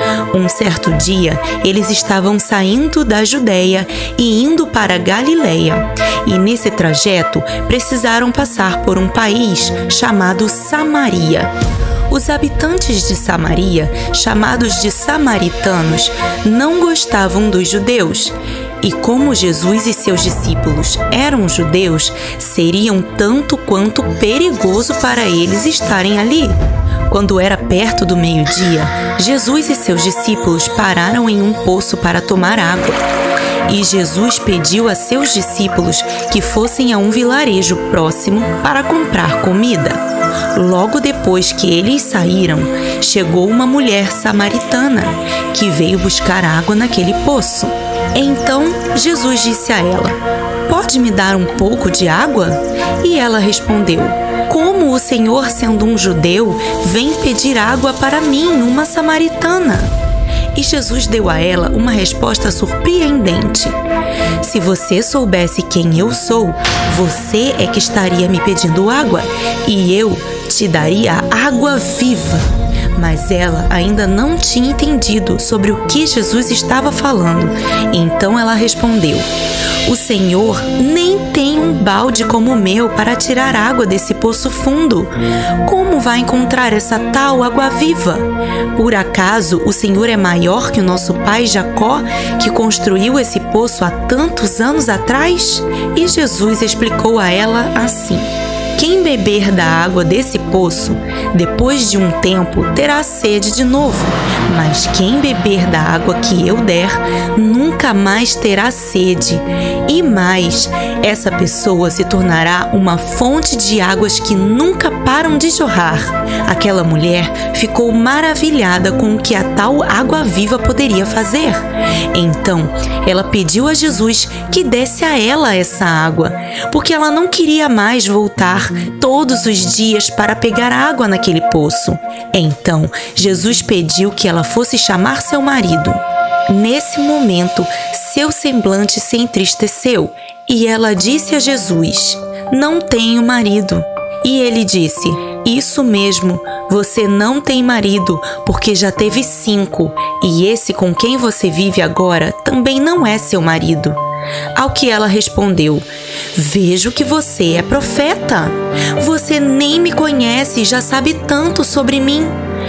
Um certo dia, eles estavam saindo da Judéia e indo para Galileia. E nesse trajeto, precisaram passar por um país chamado Samaria. Os habitantes de Samaria, chamados de samaritanos, não gostavam dos judeus. E como Jesus e seus discípulos eram judeus, seriam tanto quanto perigoso para eles estarem ali. Quando era perto do meio-dia, Jesus e seus discípulos pararam em um poço para tomar água. E Jesus pediu a seus discípulos que fossem a um vilarejo próximo para comprar comida. Logo depois que eles saíram, chegou uma mulher samaritana que veio buscar água naquele poço. Então Jesus disse a ela: "Pode me dar um pouco de água?" E ela respondeu: "Como o Senhor, sendo um judeu, vem pedir água para mim, uma samaritana?" E Jesus deu a ela uma resposta surpreendente: "Se você soubesse quem eu sou, você é que estaria me pedindo água, e eu te daria água viva." Mas ela ainda não tinha entendido sobre o que Jesus estava falando. Então ela respondeu: "O Senhor nem tem um balde como o meu para tirar água desse poço fundo. Como vai encontrar essa tal água viva? Por acaso o Senhor é maior que o nosso pai Jacó, que construiu esse poço há tantos anos atrás?" E Jesus explicou a ela assim: "Quem beber da água desse poço, depois de um tempo terá sede de novo. Mas quem beber da água que eu der, nunca mais terá sede. E mais, essa pessoa se tornará uma fonte de águas que nunca param de jorrar." Aquela mulher ficou maravilhada com o que a tal água viva poderia fazer. Então, ela pediu a Jesus que desse a ela essa água, porque ela não queria mais voltar todos os dias para pegar água naquele poço. Então, Jesus pediu que ela fosse chamar seu marido. Nesse momento, seu semblante se entristeceu e ela disse a Jesus: "Não tenho marido." E ele disse: "Isso mesmo, você não tem marido, porque já teve 5, e esse com quem você vive agora também não é seu marido." Ao que ela respondeu: "Vejo que você é profeta. Você nem me conhece e já sabe tanto sobre mim.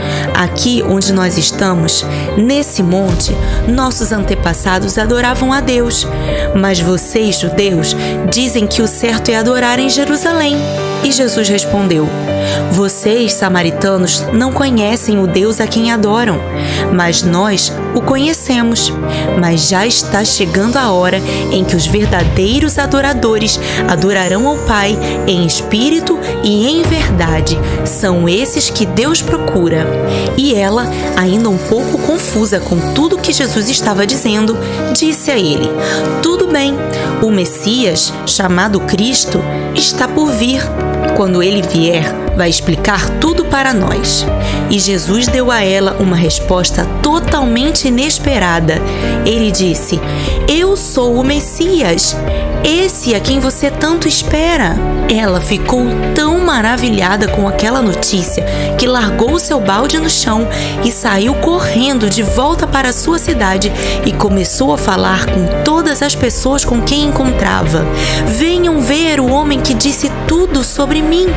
Aqui onde nós estamos, nesse monte, nossos antepassados adoravam a Deus, mas vocês, judeus, dizem que o certo é adorar em Jerusalém." E Jesus respondeu: "Vocês, samaritanos, não conhecem o Deus a quem adoram, mas nós o conhecemos. Mas já está chegando a hora em que os verdadeiros adoradores adorarão ao Pai em espírito e em verdade. São esses que Deus procura." E ela, ainda um pouco confusa com tudo que Jesus estava dizendo, disse a ele: "Tudo bem, o Messias, chamado Cristo, está por vir. Quando ele vier, vai explicar tudo para nós." E Jesus deu a ela uma resposta totalmente inesperada. Ele disse: "Eu sou o Messias, esse a quem você tanto espera." Ela ficou tão maravilhada com aquela notícia que largou seu balde no chão e saiu correndo de volta para sua cidade e começou a falar com todas as pessoas com quem encontrava: "Venham ver o homem que disse tudo sobre mim.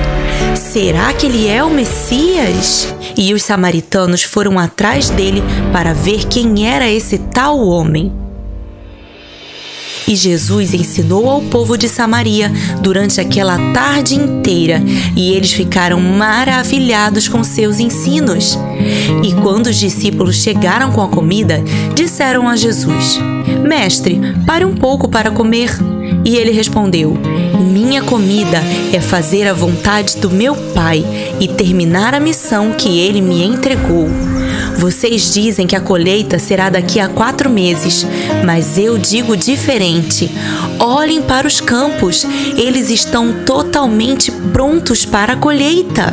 Será que ele é o Messias?" E os samaritanos foram atrás dele para ver quem era esse tal homem. E Jesus ensinou ao povo de Samaria durante aquela tarde inteira, e eles ficaram maravilhados com seus ensinos. E quando os discípulos chegaram com a comida, disseram a Jesus: "Mestre, pare um pouco para comer." E ele respondeu: "Minha comida é fazer a vontade do meu Pai e terminar a missão que ele me entregou. Vocês dizem que a colheita será daqui a 4 meses, mas eu digo diferente. Olhem para os campos, eles estão totalmente prontos para a colheita."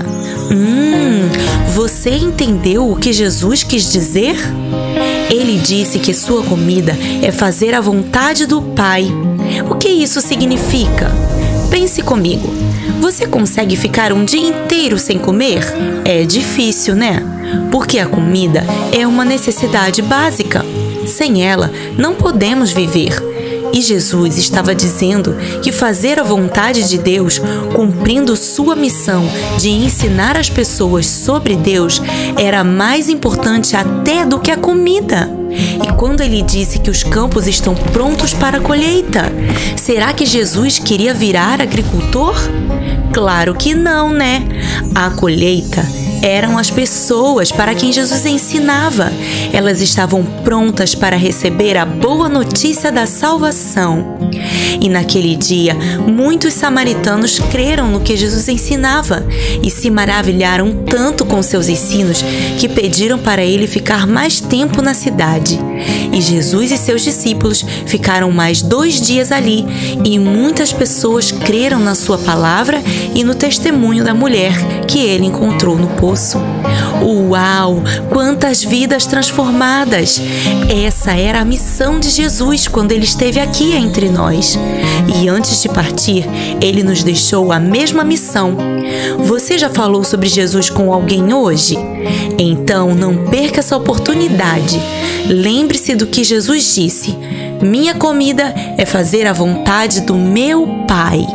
Você entendeu o que Jesus quis dizer? Ele disse que sua comida é fazer a vontade do Pai. O que isso significa? Pense comigo. Você consegue ficar um dia inteiro sem comer? É difícil, né? porque a comida é uma necessidade básica. Sem ela, não podemos viver. E Jesus estava dizendo que fazer a vontade de Deus, cumprindo sua missão de ensinar as pessoas sobre Deus, era mais importante até do que a comida. E quando ele disse que os campos estão prontos para a colheita, será que Jesus queria virar agricultor? Claro que não, né? A colheita eram as pessoas para quem Jesus ensinava. Elas estavam prontas para receber a boa notícia da salvação. E naquele dia, muitos samaritanos creram no que Jesus ensinava e se maravilharam tanto com seus ensinos que pediram para ele ficar mais tempo na cidade. E Jesus e seus discípulos ficaram mais 2 dias ali e muitas pessoas creram na sua palavra e no testemunho da mulher que ele encontrou no poço. Uau! Quantas vidas transformadas! Essa era a missão de Jesus quando ele esteve aqui entre nós. E antes de partir, ele nos deixou a mesma missão. Você já falou sobre Jesus com alguém hoje? Então não perca essa oportunidade. Lembre-se do que Jesus disse: minha comida é fazer a vontade do meu Pai.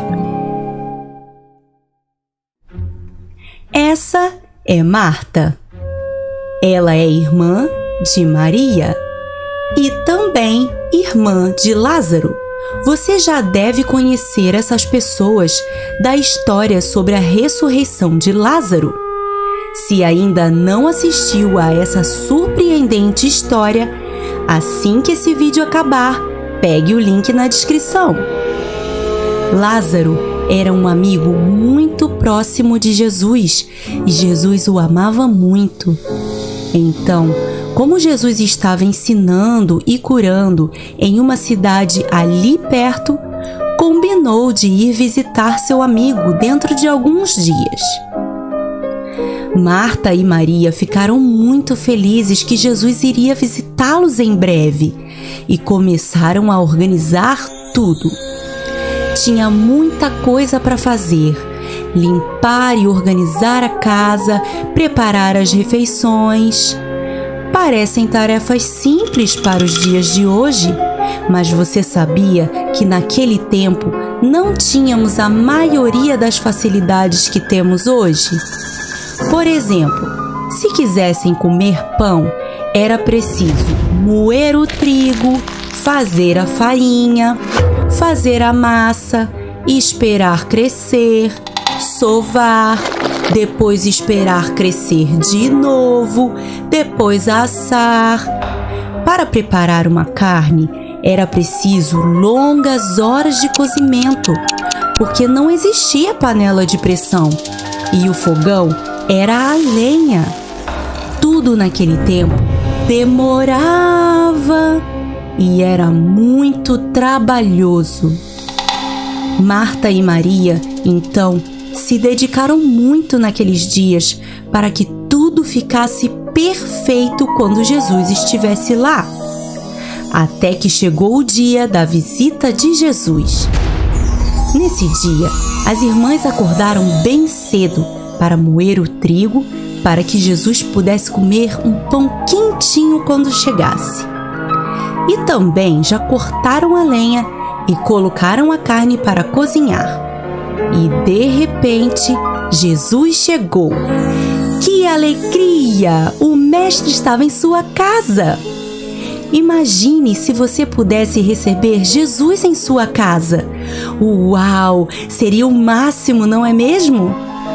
Essa é Marta. Ela é irmã de Maria e também irmã de Lázaro. Você já deve conhecer essas pessoas da história sobre a ressurreição de Lázaro. Se ainda não assistiu a essa surpreendente história, assim que esse vídeo acabar, pegue o link na descrição. Lázaro era um amigo muito próximo de Jesus e Jesus o amava muito. Então, como Jesus estava ensinando e curando em uma cidade ali perto, combinou de ir visitar seu amigo dentro de alguns dias. Marta e Maria ficaram muito felizes que Jesus iria visitá-los em breve e começaram a organizar tudo. Tinha muita coisa para fazer: limpar e organizar a casa, preparar as refeições. Parecem tarefas simples para os dias de hoje, mas você sabia que naquele tempo não tínhamos a maioria das facilidades que temos hoje? Por exemplo, se quisessem comer pão, era preciso moer o trigo, fazer a farinha, fazer a massa, esperar crescer, sovar, depois esperar crescer de novo, depois assar. Para preparar uma carne, era preciso longas horas de cozimento, porque não existia panela de pressão e o fogão era a lenha. Tudo naquele tempo demorava e era muito trabalhoso. Marta e Maria, então, se dedicaram muito naqueles dias para que tudo ficasse perfeito quando Jesus estivesse lá. Até que chegou o dia da visita de Jesus. Nesse dia, as irmãs acordaram bem cedo para moer o trigo para que Jesus pudesse comer um pão quentinho quando chegasse. E também já cortaram a lenha e colocaram a carne para cozinhar. E de repente, Jesus chegou. Que alegria! O mestre estava em sua casa. Imagine se você pudesse receber Jesus em sua casa. Uau! Seria o máximo, não é mesmo?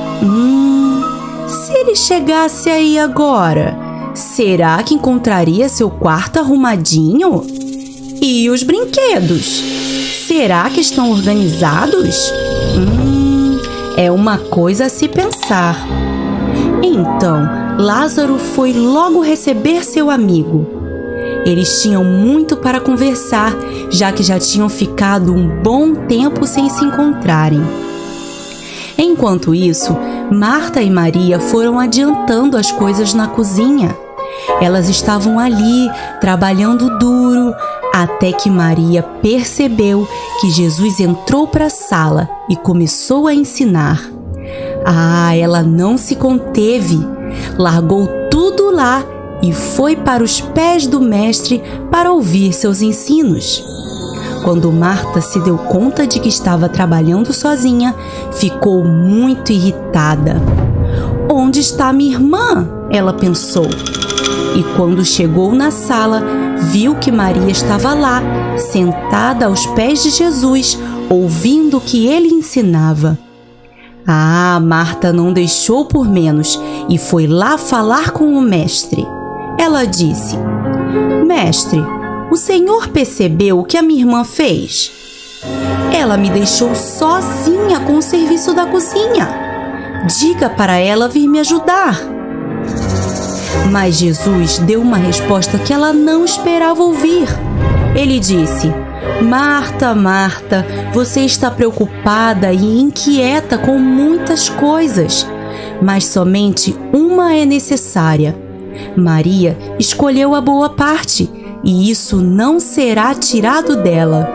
Se ele chegasse aí agora, será que encontraria seu quarto arrumadinho? E os brinquedos? Será que estão organizados? É uma coisa a se pensar. Então, Lázaro foi logo receber seu amigo. Eles tinham muito para conversar, já que já tinham ficado um bom tempo sem se encontrarem. Enquanto isso, Marta e Maria foram adiantando as coisas na cozinha. Elas estavam ali, trabalhando duro, até que Maria percebeu que Jesus entrou para a sala e começou a ensinar. Ela não se conteve. largou tudo lá e foi para os pés do Mestre para ouvir seus ensinos. Quando Marta se deu conta de que estava trabalhando sozinha, ficou muito irritada. "Onde está minha irmã?" ela pensou. E quando chegou na sala, viu que Maria estava lá, sentada aos pés de Jesus, ouvindo o que ele ensinava. Marta não deixou por menos e foi lá falar com o mestre. Ela disse: "Mestre, o senhor percebeu o que a minha irmã fez? Ela me deixou sozinha com o serviço da cozinha. Diga para ela vir me ajudar." Mas Jesus deu uma resposta que ela não esperava ouvir. Ele disse: "Marta, Marta, você está preocupada e inquieta com muitas coisas, mas somente uma é necessária. Maria escolheu a boa parte, e isso não será tirado dela."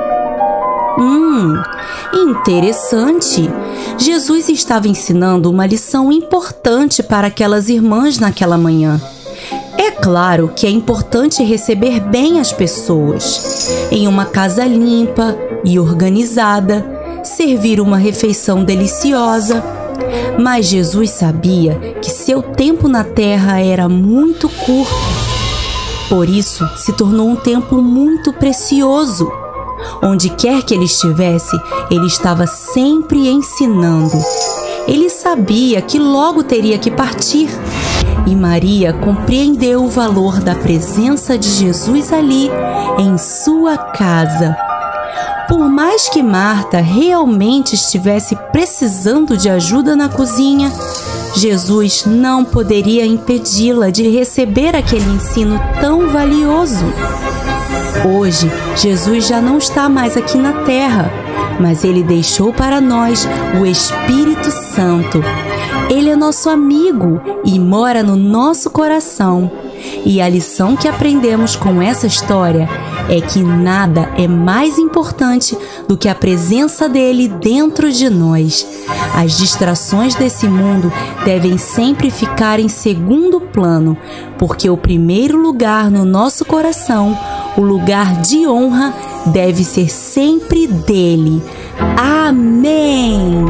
Interessante. Jesus estava ensinando uma lição importante para aquelas irmãs naquela manhã. É claro que é importante receber bem as pessoas, em uma casa limpa e organizada, servir uma refeição deliciosa. Mas Jesus sabia que seu tempo na terra era muito curto. Por isso, se tornou um tempo muito precioso. Onde quer que ele estivesse, ele estava sempre ensinando. Ele sabia que logo teria que partir. E Maria compreendeu o valor da presença de Jesus ali, em sua casa. Por mais que Marta realmente estivesse precisando de ajuda na cozinha, Jesus não poderia impedi-la de receber aquele ensino tão valioso. Hoje, Jesus já não está mais aqui na terra, mas ele deixou para nós o Espírito Santo. Ele é nosso amigo e mora no nosso coração. E a lição que aprendemos com essa história é que nada é mais importante do que a presença dele dentro de nós. As distrações desse mundo devem sempre ficar em segundo plano, porque o primeiro lugar no nosso coração, o lugar de honra, deve ser sempre dele. Amém!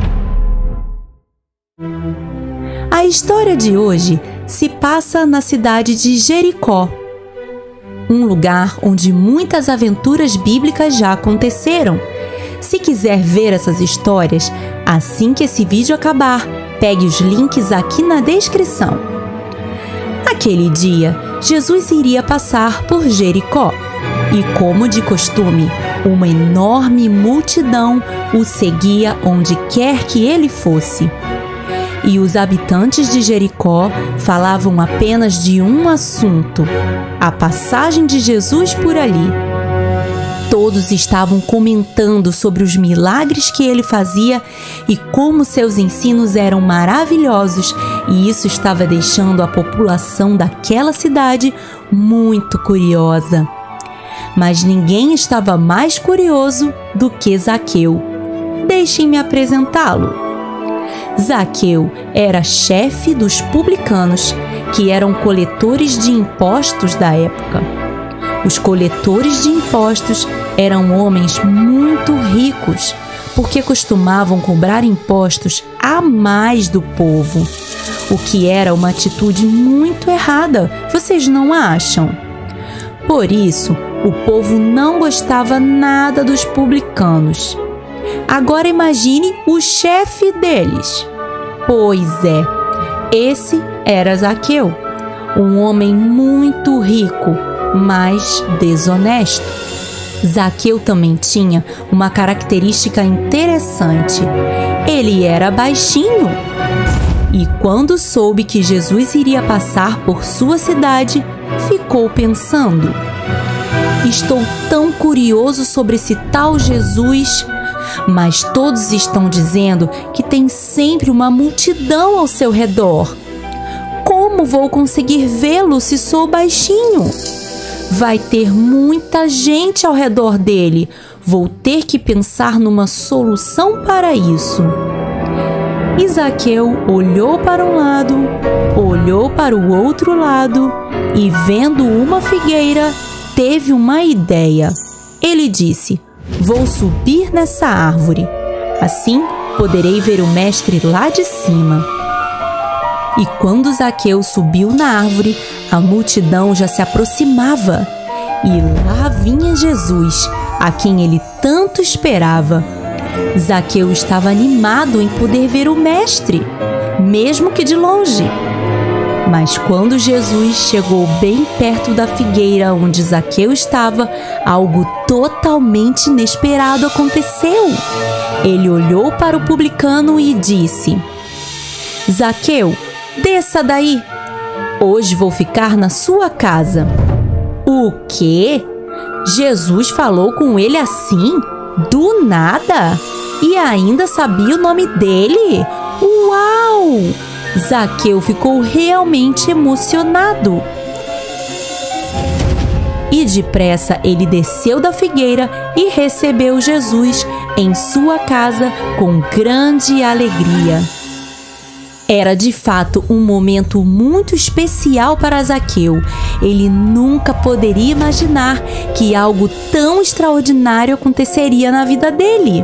A história de hoje se passa na cidade de Jericó, um lugar onde muitas aventuras bíblicas já aconteceram. Se quiser ver essas histórias, assim que esse vídeo acabar, pegue os links aqui na descrição. Naquele dia, Jesus iria passar por Jericó e, como de costume, uma enorme multidão o seguia onde quer que ele fosse. E os habitantes de Jericó falavam apenas de um assunto: a passagem de Jesus por ali. Todos estavam comentando sobre os milagres que ele fazia e como seus ensinos eram maravilhosos, e isso estava deixando a população daquela cidade muito curiosa. Mas ninguém estava mais curioso do que Zaqueu. Deixem-me apresentá-lo. Zaqueu era chefe dos publicanos, que eram coletores de impostos da época. Os coletores de impostos eram homens muito ricos, porque costumavam cobrar impostos a mais do povo, o que era uma atitude muito errada, vocês não acham? Por isso, o povo não gostava nada dos publicanos. Agora imagine o chefe deles. Pois é, esse era Zaqueu, um homem muito rico, mas desonesto. Zaqueu também tinha uma característica interessante. Ele era baixinho. E quando soube que Jesus iria passar por sua cidade, ficou pensando: estou tão curioso sobre esse tal Jesus, mas todos estão dizendo que tem sempre uma multidão ao seu redor. Como vou conseguir vê-lo se sou baixinho? Vai ter muita gente ao redor dele. Vou ter que pensar numa solução para isso. E Zaqueu olhou para um lado, olhou para o outro lado e, vendo uma figueira, teve uma ideia. Ele disse: "Vou subir nessa árvore. Assim poderei ver o mestre lá de cima." E quando Zaqueu subiu na árvore, a multidão já se aproximava. E lá vinha Jesus, a quem ele tanto esperava. Zaqueu estava animado em poder ver o mestre, mesmo que de longe. Mas quando Jesus chegou bem perto da figueira onde Zaqueu estava, algo totalmente inesperado aconteceu. Ele olhou para o publicano e disse: "Zaqueu, desça daí. Hoje vou ficar na sua casa." O quê? Jesus falou com ele assim? Do nada? E ainda sabia o nome dele? Uau! Zaqueu ficou realmente emocionado. E depressa ele desceu da figueira e recebeu Jesus em sua casa com grande alegria. Era de fato um momento muito especial para Zaqueu. Ele nunca poderia imaginar que algo tão extraordinário aconteceria na vida dele.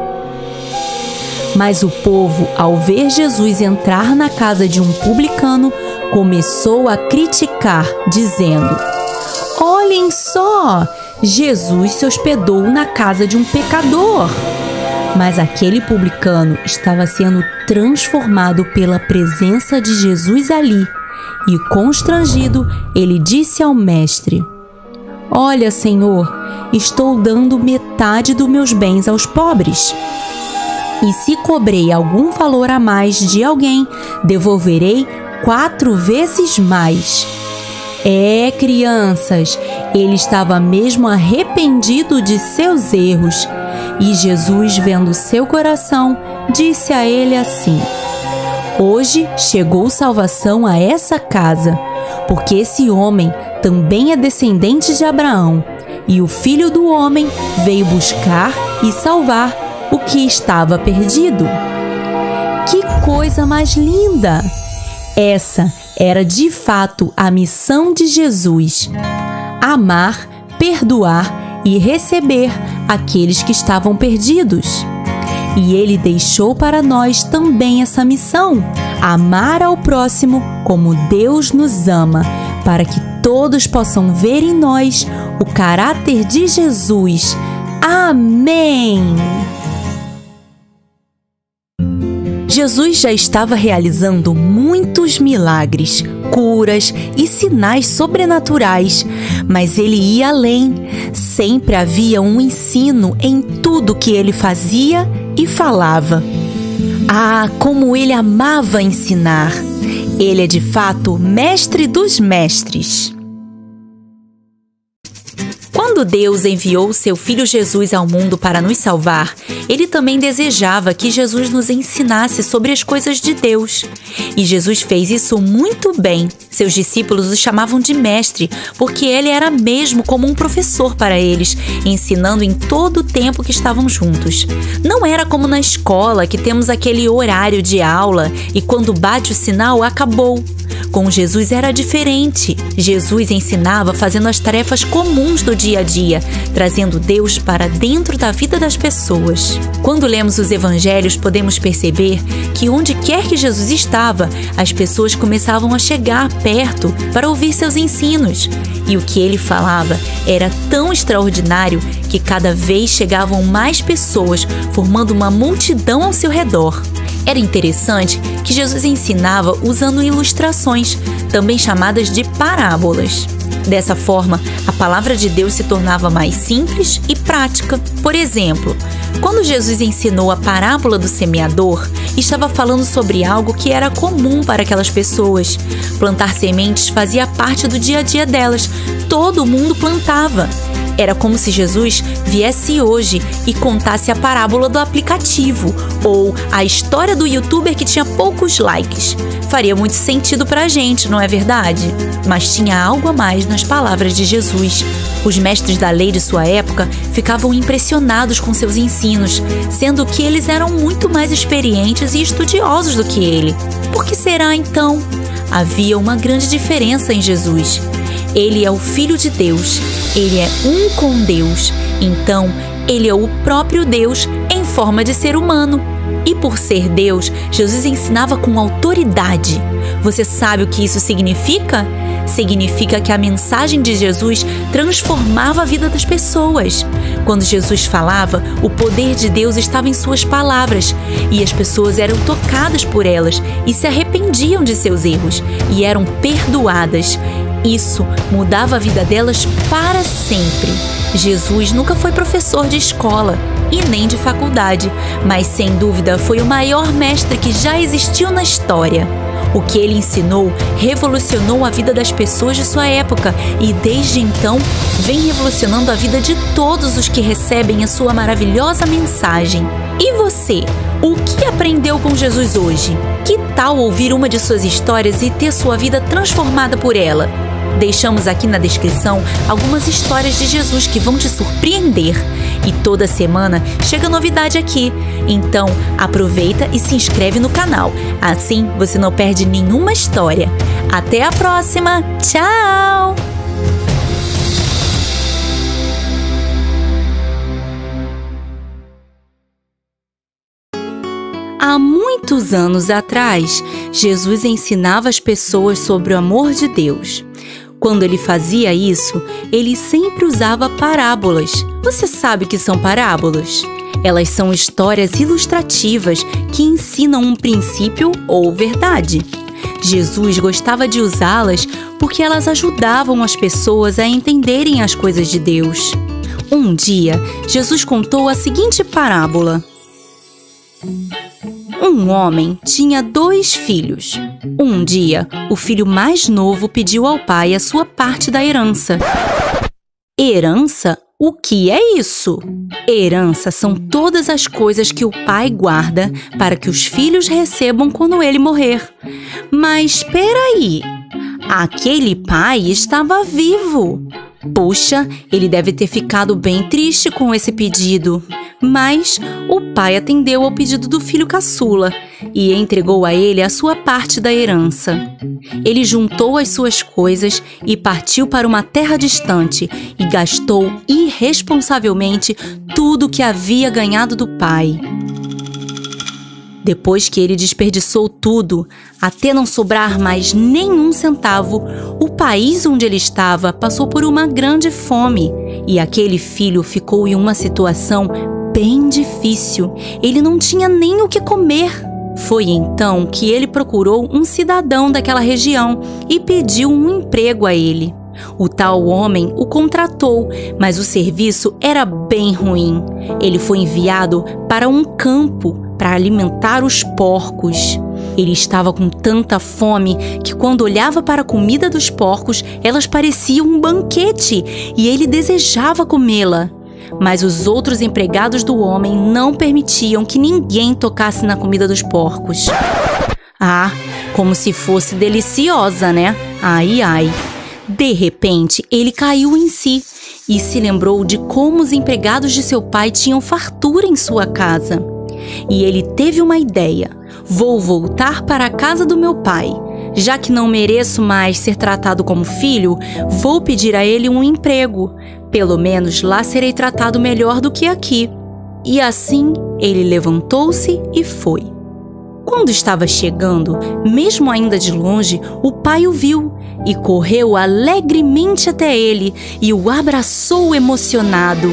Mas o povo, ao ver Jesus entrar na casa de um publicano, começou a criticar, dizendo: "Olhem só, Jesus se hospedou na casa de um pecador." Mas aquele publicano estava sendo transformado pela presença de Jesus ali. E constrangido, ele disse ao mestre: "Olha, Senhor, estou dando metade dos meus bens aos pobres. E se cobrei algum valor a mais de alguém, devolverei 4 vezes mais." Crianças, ele estava mesmo arrependido de seus erros. E Jesus, vendo seu coração, disse a ele assim: "Hoje chegou salvação a essa casa, porque esse homem também é descendente de Abraão, e o Filho do Homem veio buscar e salvar o que estava perdido." Que coisa mais linda! Essa era de fato a missão de Jesus: amar, perdoar e receber aqueles que estavam perdidos. E ele deixou para nós também essa missão: amar ao próximo como Deus nos ama, para que todos possam ver em nós o caráter de Jesus. Amém! Jesus já estava realizando muitos milagres, curas e sinais sobrenaturais, mas ele ia além. Sempre havia um ensino em tudo que ele fazia e falava. Ah, como ele amava ensinar! Ele é de fato mestre dos mestres. Quando Deus enviou seu Filho Jesus ao mundo para nos salvar, ele também desejava que Jesus nos ensinasse sobre as coisas de Deus. E Jesus fez isso muito bem. Seus discípulos o chamavam de mestre, porque ele era mesmo como um professor para eles, ensinando em todo o tempo que estavam juntos. Não era como na escola, que temos aquele horário de aula e quando bate o sinal, acabou. Com Jesus era diferente. Jesus ensinava fazendo as tarefas comuns do dia a dia, trazendo Deus para dentro da vida das pessoas. Quando lemos os evangelhos, podemos perceber que onde quer que Jesus estava, as pessoas começavam a chegar perto para ouvir seus ensinos. E o que ele falava era tão extraordinário que cada vez chegavam mais pessoas, formando uma multidão ao seu redor. Era interessante que Jesus ensinava usando ilustrações, também chamadas de parábolas. Dessa forma, a palavra de Deus se tornava mais simples e prática. Por exemplo, quando Jesus ensinou a parábola do semeador, estava falando sobre algo que era comum para aquelas pessoas. Plantar sementes fazia parte do dia a dia delas. Todo mundo plantava. Era como se Jesus viesse hoje e contasse a parábola do aplicativo ou a história do youtuber que tinha poucos likes. Faria muito sentido pra gente, não é verdade? Mas tinha algo a mais nas palavras de Jesus. Os mestres da lei de sua época ficavam impressionados com seus ensinos, sendo que eles eram muito mais experientes e estudiosos do que ele. Por que será então? Havia uma grande diferença em Jesus. Ele é o Filho de Deus, ele é um com Deus, então ele é o próprio Deus em forma de ser humano. E por ser Deus, Jesus ensinava com autoridade. Você sabe o que isso significa? Significa que a mensagem de Jesus transformava a vida das pessoas. Quando Jesus falava, o poder de Deus estava em suas palavras e as pessoas eram tocadas por elas e se arrependiam de seus erros e eram perdoadas. Isso mudava a vida delas para sempre. Jesus nunca foi professor de escola e nem de faculdade, mas sem dúvida foi o maior mestre que já existiu na história. O que ele ensinou revolucionou a vida das pessoas de sua época e desde então vem revolucionando a vida de todos os que recebem a sua maravilhosa mensagem. E você? O que aprendeu com Jesus hoje? Que tal ouvir uma de suas histórias e ter sua vida transformada por ela? Deixamos aqui na descrição algumas histórias de Jesus que vão te surpreender. E toda semana chega novidade aqui. Então aproveita e se inscreve no canal. Assim você não perde nenhuma história. Até a próxima! Tchau! Há muitos anos atrás, Jesus ensinava as pessoas sobre o amor de Deus. Quando ele fazia isso, ele sempre usava parábolas. Você sabe o que são parábolas? Elas são histórias ilustrativas que ensinam um princípio ou verdade. Jesus gostava de usá-las porque elas ajudavam as pessoas a entenderem as coisas de Deus. Um dia, Jesus contou a seguinte parábola. Um homem tinha 2 filhos. Um dia, o filho mais novo pediu ao pai a sua parte da herança. Herança? O que é isso? Herança são todas as coisas que o pai guarda para que os filhos recebam quando ele morrer. Mas espera aí, aquele pai estava vivo. Puxa, ele deve ter ficado bem triste com esse pedido. Mas o pai atendeu ao pedido do filho caçula e entregou a ele a sua parte da herança. Ele juntou as suas coisas e partiu para uma terra distante e gastou irresponsavelmente tudo o que havia ganhado do pai. Depois que ele desperdiçou tudo, até não sobrar mais nenhum centavo, o país onde ele estava passou por uma grande fome e aquele filho ficou em uma situação bem difícil. Ele não tinha nem o que comer. Foi então que ele procurou um cidadão daquela região e pediu um emprego a ele. O tal homem o contratou, mas o serviço era bem ruim. Ele foi enviado para um campo para alimentar os porcos. Ele estava com tanta fome que quando olhava para a comida dos porcos, elas pareciam um banquete e ele desejava comê-la. Mas os outros empregados do homem não permitiam que ninguém tocasse na comida dos porcos. Ah, como se fosse deliciosa, né? Ai, ai. De repente, ele caiu em si e se lembrou de como os empregados de seu pai tinham fartura em sua casa. E ele teve uma ideia. Vou voltar para a casa do meu pai. Já que não mereço mais ser tratado como filho, vou pedir a ele um emprego. Pelo menos lá serei tratado melhor do que aqui. E assim, ele levantou-se e foi. Quando estava chegando, mesmo ainda de longe, o pai o viu e correu alegremente até ele e o abraçou emocionado.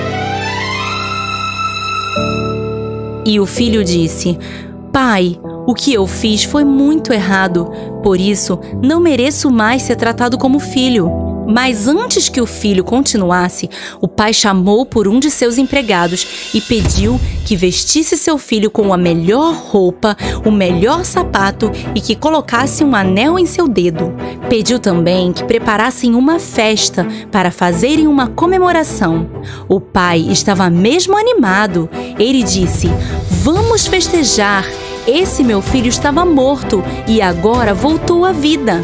E o filho disse: Pai, o que eu fiz foi muito errado, por isso não mereço mais ser tratado como filho. Mas antes que o filho continuasse, o pai chamou por um de seus empregados e pediu que vestisse seu filho com a melhor roupa, o melhor sapato e que colocasse um anel em seu dedo. Pediu também que preparassem uma festa para fazerem uma comemoração. O pai estava mesmo animado. Ele disse: "Vamos festejar! Esse meu filho estava morto e agora voltou à vida."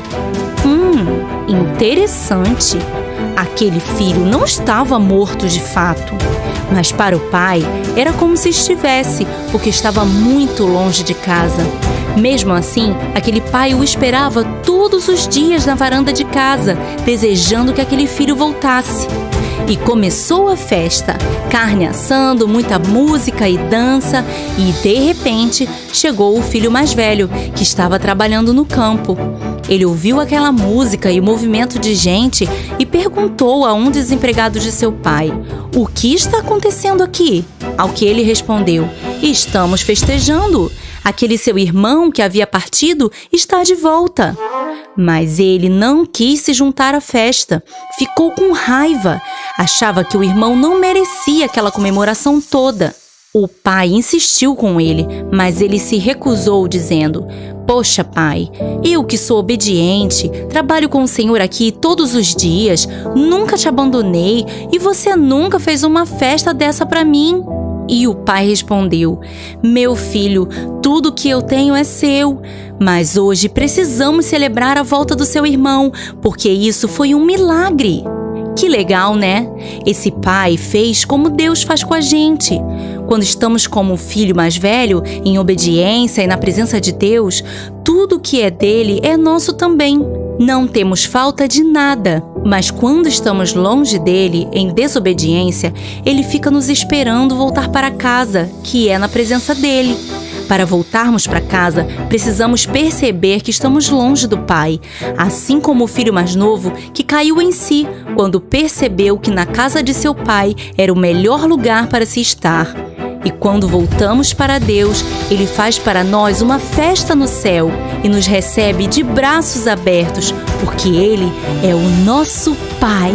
Interessante. Aquele filho não estava morto de fato, mas para o pai era como se estivesse, porque estava muito longe de casa. Mesmo assim, aquele pai o esperava todos os dias na varanda de casa, desejando que aquele filho voltasse. E começou a festa, carne assando, muita música e dança, e de repente chegou o filho mais velho, que estava trabalhando no campo. Ele ouviu aquela música e o movimento de gente e perguntou a um dos empregados de seu pai: "O que está acontecendo aqui?" Ao que ele respondeu: "Estamos festejando. Aquele seu irmão que havia partido está de volta." Mas ele não quis se juntar à festa. Ficou com raiva. Achava que o irmão não merecia aquela comemoração toda. O pai insistiu com ele, mas ele se recusou, dizendo: "Poxa, pai, eu que sou obediente, trabalho com o Senhor aqui todos os dias, nunca te abandonei e você nunca fez uma festa dessa para mim." E o pai respondeu: "Meu filho, tudo que eu tenho é seu, mas hoje precisamos celebrar a volta do seu irmão, porque isso foi um milagre." Que legal, né? Esse pai fez como Deus faz com a gente. Quando estamos como o filho mais velho, em obediência e na presença de Deus, tudo que é dele é nosso também. Não temos falta de nada. Mas quando estamos longe dele, em desobediência, ele fica nos esperando voltar para casa, que é na presença dele. Para voltarmos para casa, precisamos perceber que estamos longe do Pai, assim como o filho mais novo que caiu em si quando percebeu que na casa de seu pai era o melhor lugar para se estar. E quando voltamos para Deus, Ele faz para nós uma festa no céu e nos recebe de braços abertos, porque Ele é o nosso Pai.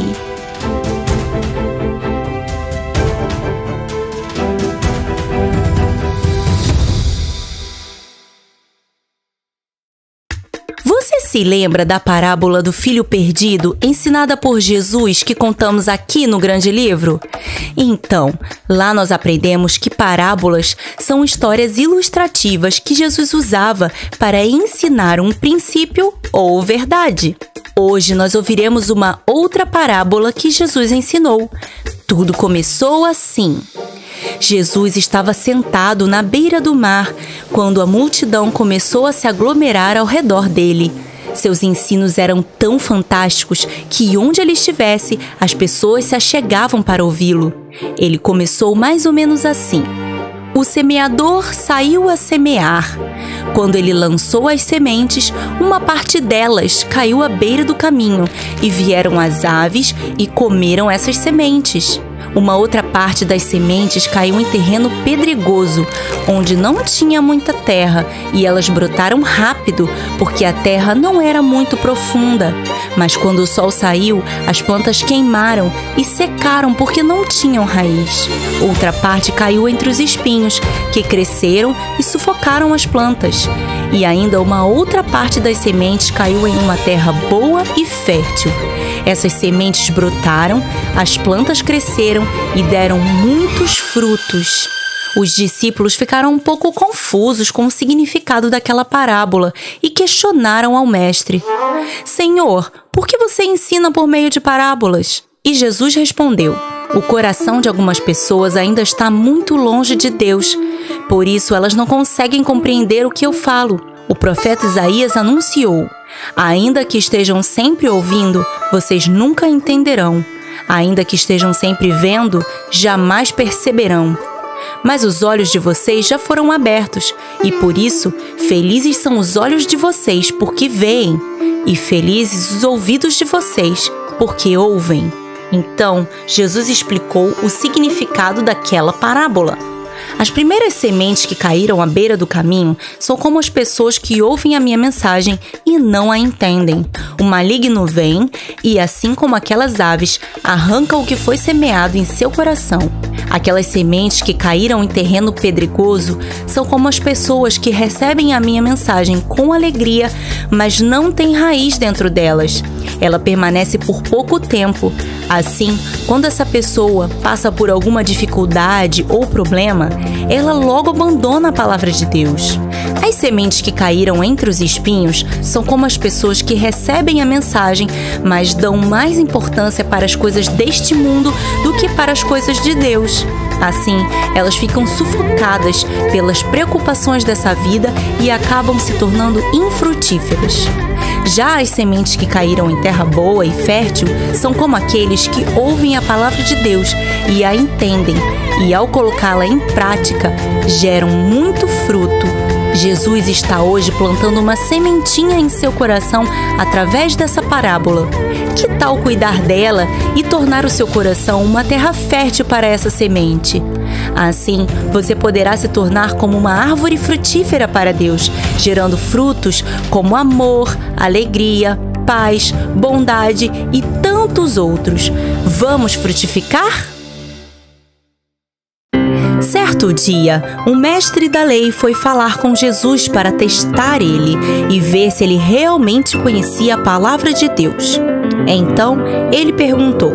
Você se lembra da parábola do filho perdido ensinada por Jesus que contamos aqui no Grande Livro? Então, lá nós aprendemos que parábolas são histórias ilustrativas que Jesus usava para ensinar um princípio ou verdade. Hoje nós ouviremos uma outra parábola que Jesus ensinou. Tudo começou assim. Jesus estava sentado na beira do mar quando a multidão começou a se aglomerar ao redor dele. Seus ensinos eram tão fantásticos que onde ele estivesse, as pessoas se achegavam para ouvi-lo. Ele começou mais ou menos assim. O semeador saiu a semear. Quando ele lançou as sementes, uma parte delas caiu à beira do caminho e vieram as aves e comeram essas sementes. Uma outra parte das sementes caiu em terreno pedregoso, onde não tinha muita terra, e elas brotaram rápido, porque a terra não era muito profunda. Mas quando o sol saiu, as plantas queimaram e secaram porque não tinham raiz. Outra parte caiu entre os espinhos, que cresceram e sufocaram as plantas. E ainda uma outra parte das sementes caiu em uma terra boa e fértil. Essas sementes brotaram, as plantas cresceram e deram muitos frutos. Os discípulos ficaram um pouco confusos com o significado daquela parábola e questionaram ao mestre: "Senhor, por que você ensina por meio de parábolas?" E Jesus respondeu: "O coração de algumas pessoas ainda está muito longe de Deus. Por isso elas não conseguem compreender o que eu falo. O profeta Isaías anunciou: ainda que estejam sempre ouvindo, vocês nunca entenderão. Ainda que estejam sempre vendo, jamais perceberão. Mas os olhos de vocês já foram abertos, e por isso, felizes são os olhos de vocês, porque veem, e felizes os ouvidos de vocês, porque ouvem." Então, Jesus explicou o significado daquela parábola. As primeiras sementes que caíram à beira do caminho são como as pessoas que ouvem a minha mensagem e não a entendem. O maligno vem e, assim como aquelas aves, arranca o que foi semeado em seu coração. Aquelas sementes que caíram em terreno pedregoso são como as pessoas que recebem a minha mensagem com alegria, mas não têm raiz dentro delas. Ela permanece por pouco tempo. Assim, quando essa pessoa passa por alguma dificuldade ou problema, ela logo abandona a palavra de Deus. As sementes que caíram entre os espinhos são como as pessoas que recebem a mensagem, mas dão mais importância para as coisas deste mundo do que para as coisas de Deus. Assim, elas ficam sufocadas pelas preocupações dessa vida e acabam se tornando infrutíferas. Já as sementes que caíram em terra boa e fértil são como aqueles que ouvem a palavra de Deus e a entendem, e ao colocá-la em prática, geram muito fruto. Jesus está hoje plantando uma sementinha em seu coração através dessa parábola. Que tal cuidar dela e tornar o seu coração uma terra fértil para essa semente? Assim, você poderá se tornar como uma árvore frutífera para Deus, gerando frutos como amor, alegria, paz, bondade e tantos outros. Vamos frutificar? Certo dia, um mestre da lei foi falar com Jesus para testar ele e ver se ele realmente conhecia a palavra de Deus. Então, ele perguntou: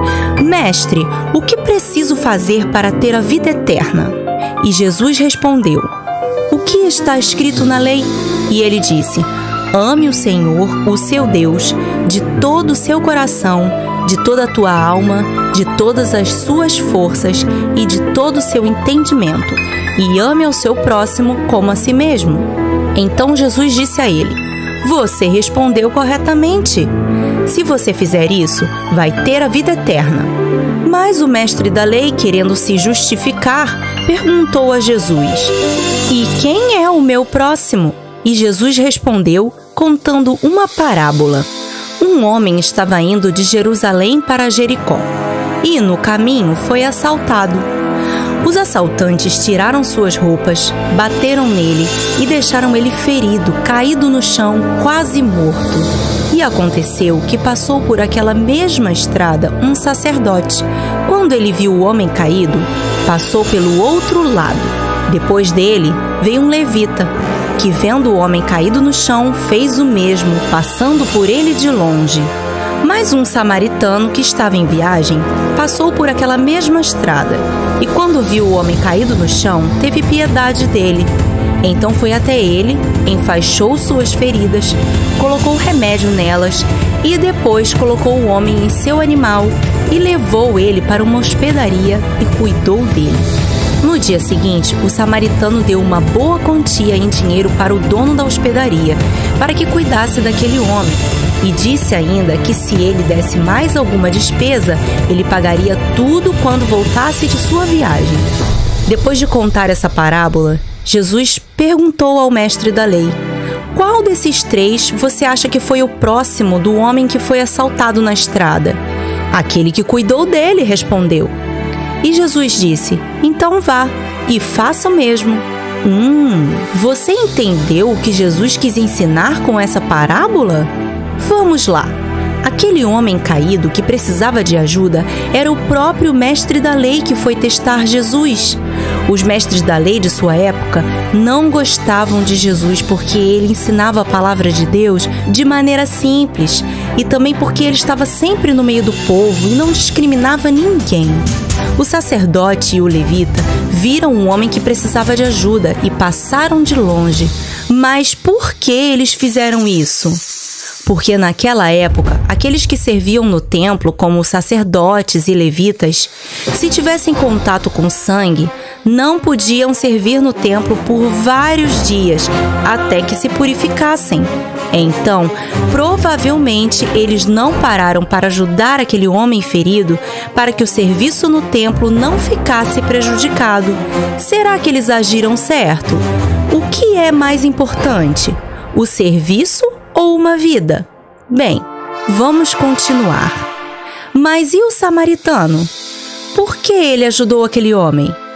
Mestre, o que preciso fazer para ter a vida eterna? E Jesus respondeu: O que está escrito na lei? E ele disse: Ame o Senhor, o seu Deus, de todo o seu coração, de toda a tua alma, de todas as suas forças e de todo o seu entendimento, e ame ao seu próximo como a si mesmo. Então Jesus disse a ele: Você respondeu corretamente. Se você fizer isso, vai ter a vida eterna. Mas o mestre da lei, querendo se justificar, perguntou a Jesus: E quem é o meu próximo? E Jesus respondeu, contando uma parábola. Um homem estava indo de Jerusalém para Jericó e, no caminho, foi assaltado. Os assaltantes tiraram suas roupas, bateram nele e deixaram ele ferido, caído no chão, quase morto. E aconteceu que passou por aquela mesma estrada um sacerdote. Quando ele viu o homem caído, passou pelo outro lado. Depois dele, veio um levita, que, vendo o homem caído no chão, fez o mesmo, passando por ele de longe. Mas um samaritano que estava em viagem passou por aquela mesma estrada e, quando viu o homem caído no chão, teve piedade dele. Então foi até ele, enfaixou suas feridas, colocou remédio nelas e depois colocou o homem em seu animal e levou ele para uma hospedaria e cuidou dele. No dia seguinte, o samaritano deu uma boa quantia em dinheiro para o dono da hospedaria, para que cuidasse daquele homem, e disse ainda que se ele desse mais alguma despesa, ele pagaria tudo quando voltasse de sua viagem. Depois de contar essa parábola, Jesus perguntou ao mestre da lei: Qual desses três você acha que foi o próximo do homem que foi assaltado na estrada? Aquele que cuidou dele, respondeu. E Jesus disse: Então vá e faça o mesmo. Você entendeu o que Jesus quis ensinar com essa parábola? Vamos lá. Aquele homem caído que precisava de ajuda era o próprio mestre da lei que foi testar Jesus. Os mestres da lei de sua época não gostavam de Jesus porque ele ensinava a palavra de Deus de maneira simples e também porque ele estava sempre no meio do povo e não discriminava ninguém. O sacerdote e o levita viram um homem que precisava de ajuda e passaram de longe. Mas por que eles fizeram isso? Porque naquela época, aqueles que serviam no templo, como sacerdotes e levitas, se tivessem contato com sangue, não podiam servir no templo por vários dias, até que se purificassem. Então, provavelmente, eles não pararam para ajudar aquele homem ferido para que o serviço no templo não ficasse prejudicado. Será que eles agiram certo? O que é mais importante? O serviço ou uma vida? Bem, vamos continuar. Mas e o samaritano? Por que ele ajudou aquele homem?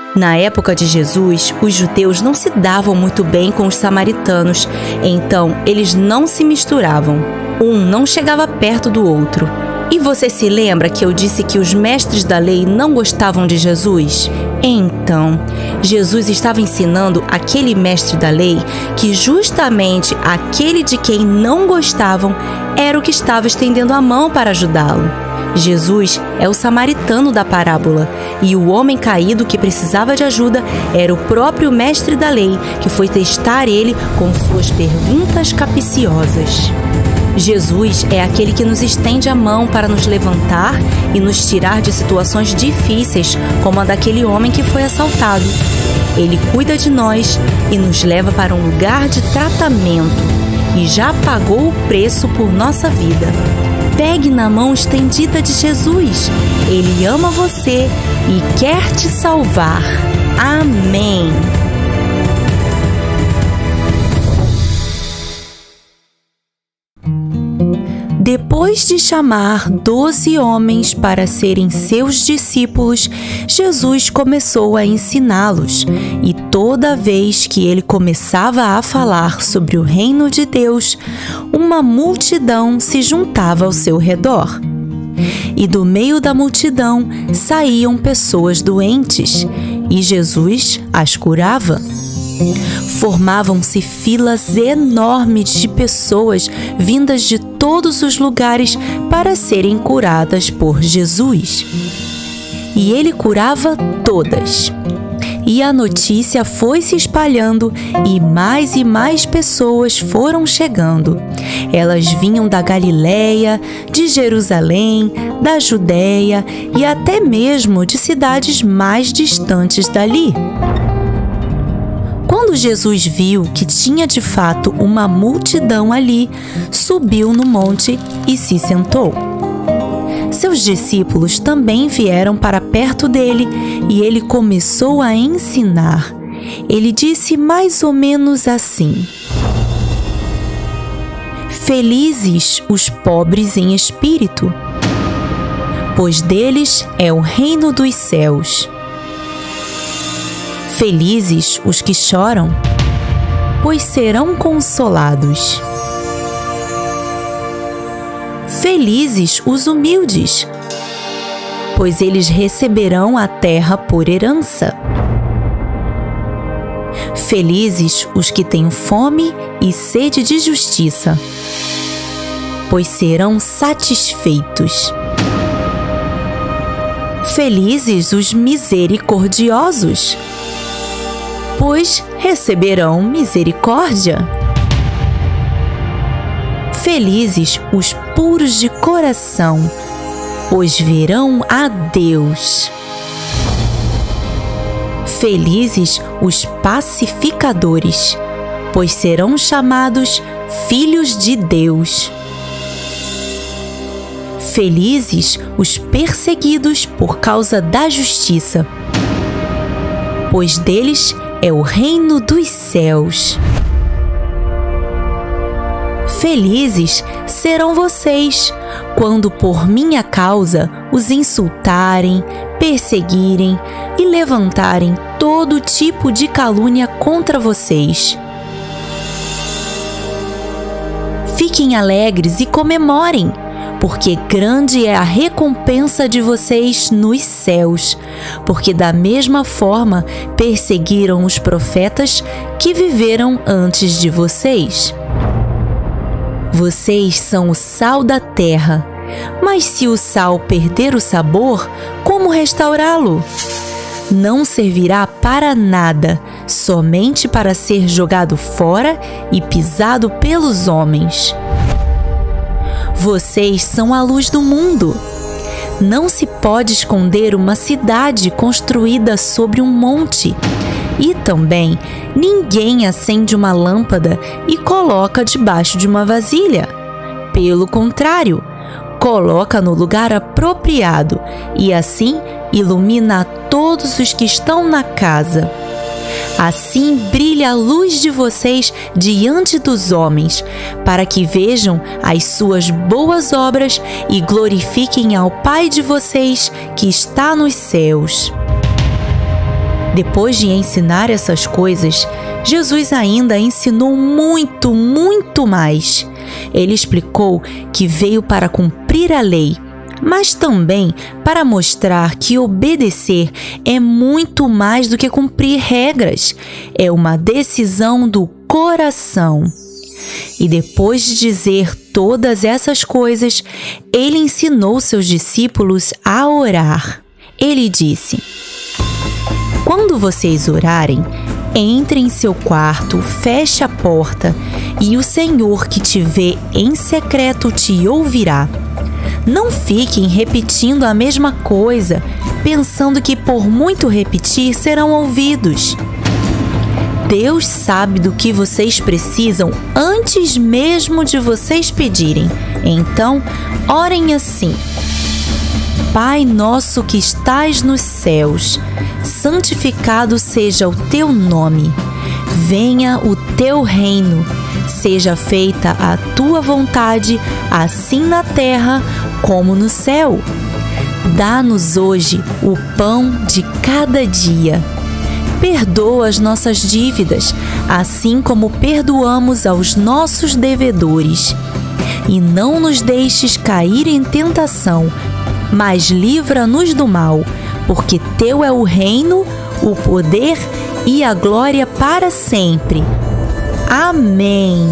Na época de Jesus, os judeus não se davam muito bem com os samaritanos, então eles não se misturavam. Um não chegava perto do outro. E você se lembra que eu disse que os mestres da lei não gostavam de Jesus? Então, Jesus estava ensinando aquele mestre da lei que justamente aquele de quem não gostavam era o que estava estendendo a mão para ajudá-lo. Jesus é o samaritano da parábola e o homem caído que precisava de ajuda era o próprio mestre da lei que foi testar ele com suas perguntas capciosas. Jesus é aquele que nos estende a mão para nos levantar e nos tirar de situações difíceis, como a daquele homem que foi assaltado. Ele cuida de nós e nos leva para um lugar de tratamento e já pagou o preço por nossa vida. Pegue na mão estendida de Jesus. Ele ama você e quer te salvar. Amém. Depois de chamar 12 homens para serem seus discípulos, Jesus começou a ensiná-los. E toda vez que ele começava a falar sobre o reino de Deus, uma multidão se juntava ao seu redor. E do meio da multidão saíam pessoas doentes, e Jesus as curava. Formavam-se filas enormes de pessoas vindas de todos os lugares para serem curadas por Jesus. E ele curava todas. E a notícia foi se espalhando e mais pessoas foram chegando. Elas vinham da Galileia, de Jerusalém, da Judéia e até mesmo de cidades mais distantes dali. Quando Jesus viu que tinha de fato uma multidão ali, subiu no monte e se sentou. Seus discípulos também vieram para perto dele e ele começou a ensinar. Ele disse mais ou menos assim: Felizes os pobres em espírito, pois deles é o reino dos céus. Felizes os que choram, pois serão consolados. Felizes os humildes, pois eles receberão a terra por herança. Felizes os que têm fome e sede de justiça, pois serão satisfeitos. Felizes os misericordiosos, pois receberão misericórdia. Felizes os puros de coração, pois verão a Deus. Felizes os pacificadores, pois serão chamados filhos de Deus. Felizes os perseguidos por causa da justiça, pois deles é o reino dos céus. Felizes serão vocês, quando por minha causa os insultarem, perseguirem e levantarem todo tipo de calúnia contra vocês. Fiquem alegres e comemorem, porque grande é a recompensa de vocês nos céus, porque da mesma forma perseguiram os profetas que viveram antes de vocês. Vocês são o sal da terra, mas se o sal perder o sabor, como restaurá-lo? Não servirá para nada, somente para ser jogado fora e pisado pelos homens. Vocês são a luz do mundo. Não se pode esconder uma cidade construída sobre um monte. E também, ninguém acende uma lâmpada e coloca debaixo de uma vasilha. Pelo contrário, coloca no lugar apropriado e assim ilumina a todos os que estão na casa. Assim brilha a luz de vocês diante dos homens, para que vejam as suas boas obras e glorifiquem ao Pai de vocês que está nos céus. Depois de ensinar essas coisas, Jesus ainda ensinou muito, muito mais. Ele explicou que veio para cumprir a lei, mas também para mostrar que obedecer é muito mais do que cumprir regras. É uma decisão do coração. E depois de dizer todas essas coisas, ele ensinou seus discípulos a orar. Ele disse: quando vocês orarem, entre em seu quarto, feche a porta, e o Senhor que te vê em secreto te ouvirá. Não fiquem repetindo a mesma coisa, pensando que por muito repetir serão ouvidos. Deus sabe do que vocês precisam antes mesmo de vocês pedirem. Então, orem assim: Pai nosso que estais nos céus, santificado seja o teu nome. Venha o teu reino. Seja feita a tua vontade, assim na terra como no céu. Dá-nos hoje o pão de cada dia. Perdoa as nossas dívidas, assim como perdoamos aos nossos devedores. E não nos deixes cair em tentação, mas livra-nos do mal, porque teu é o reino, o poder e a glória para sempre. Amém.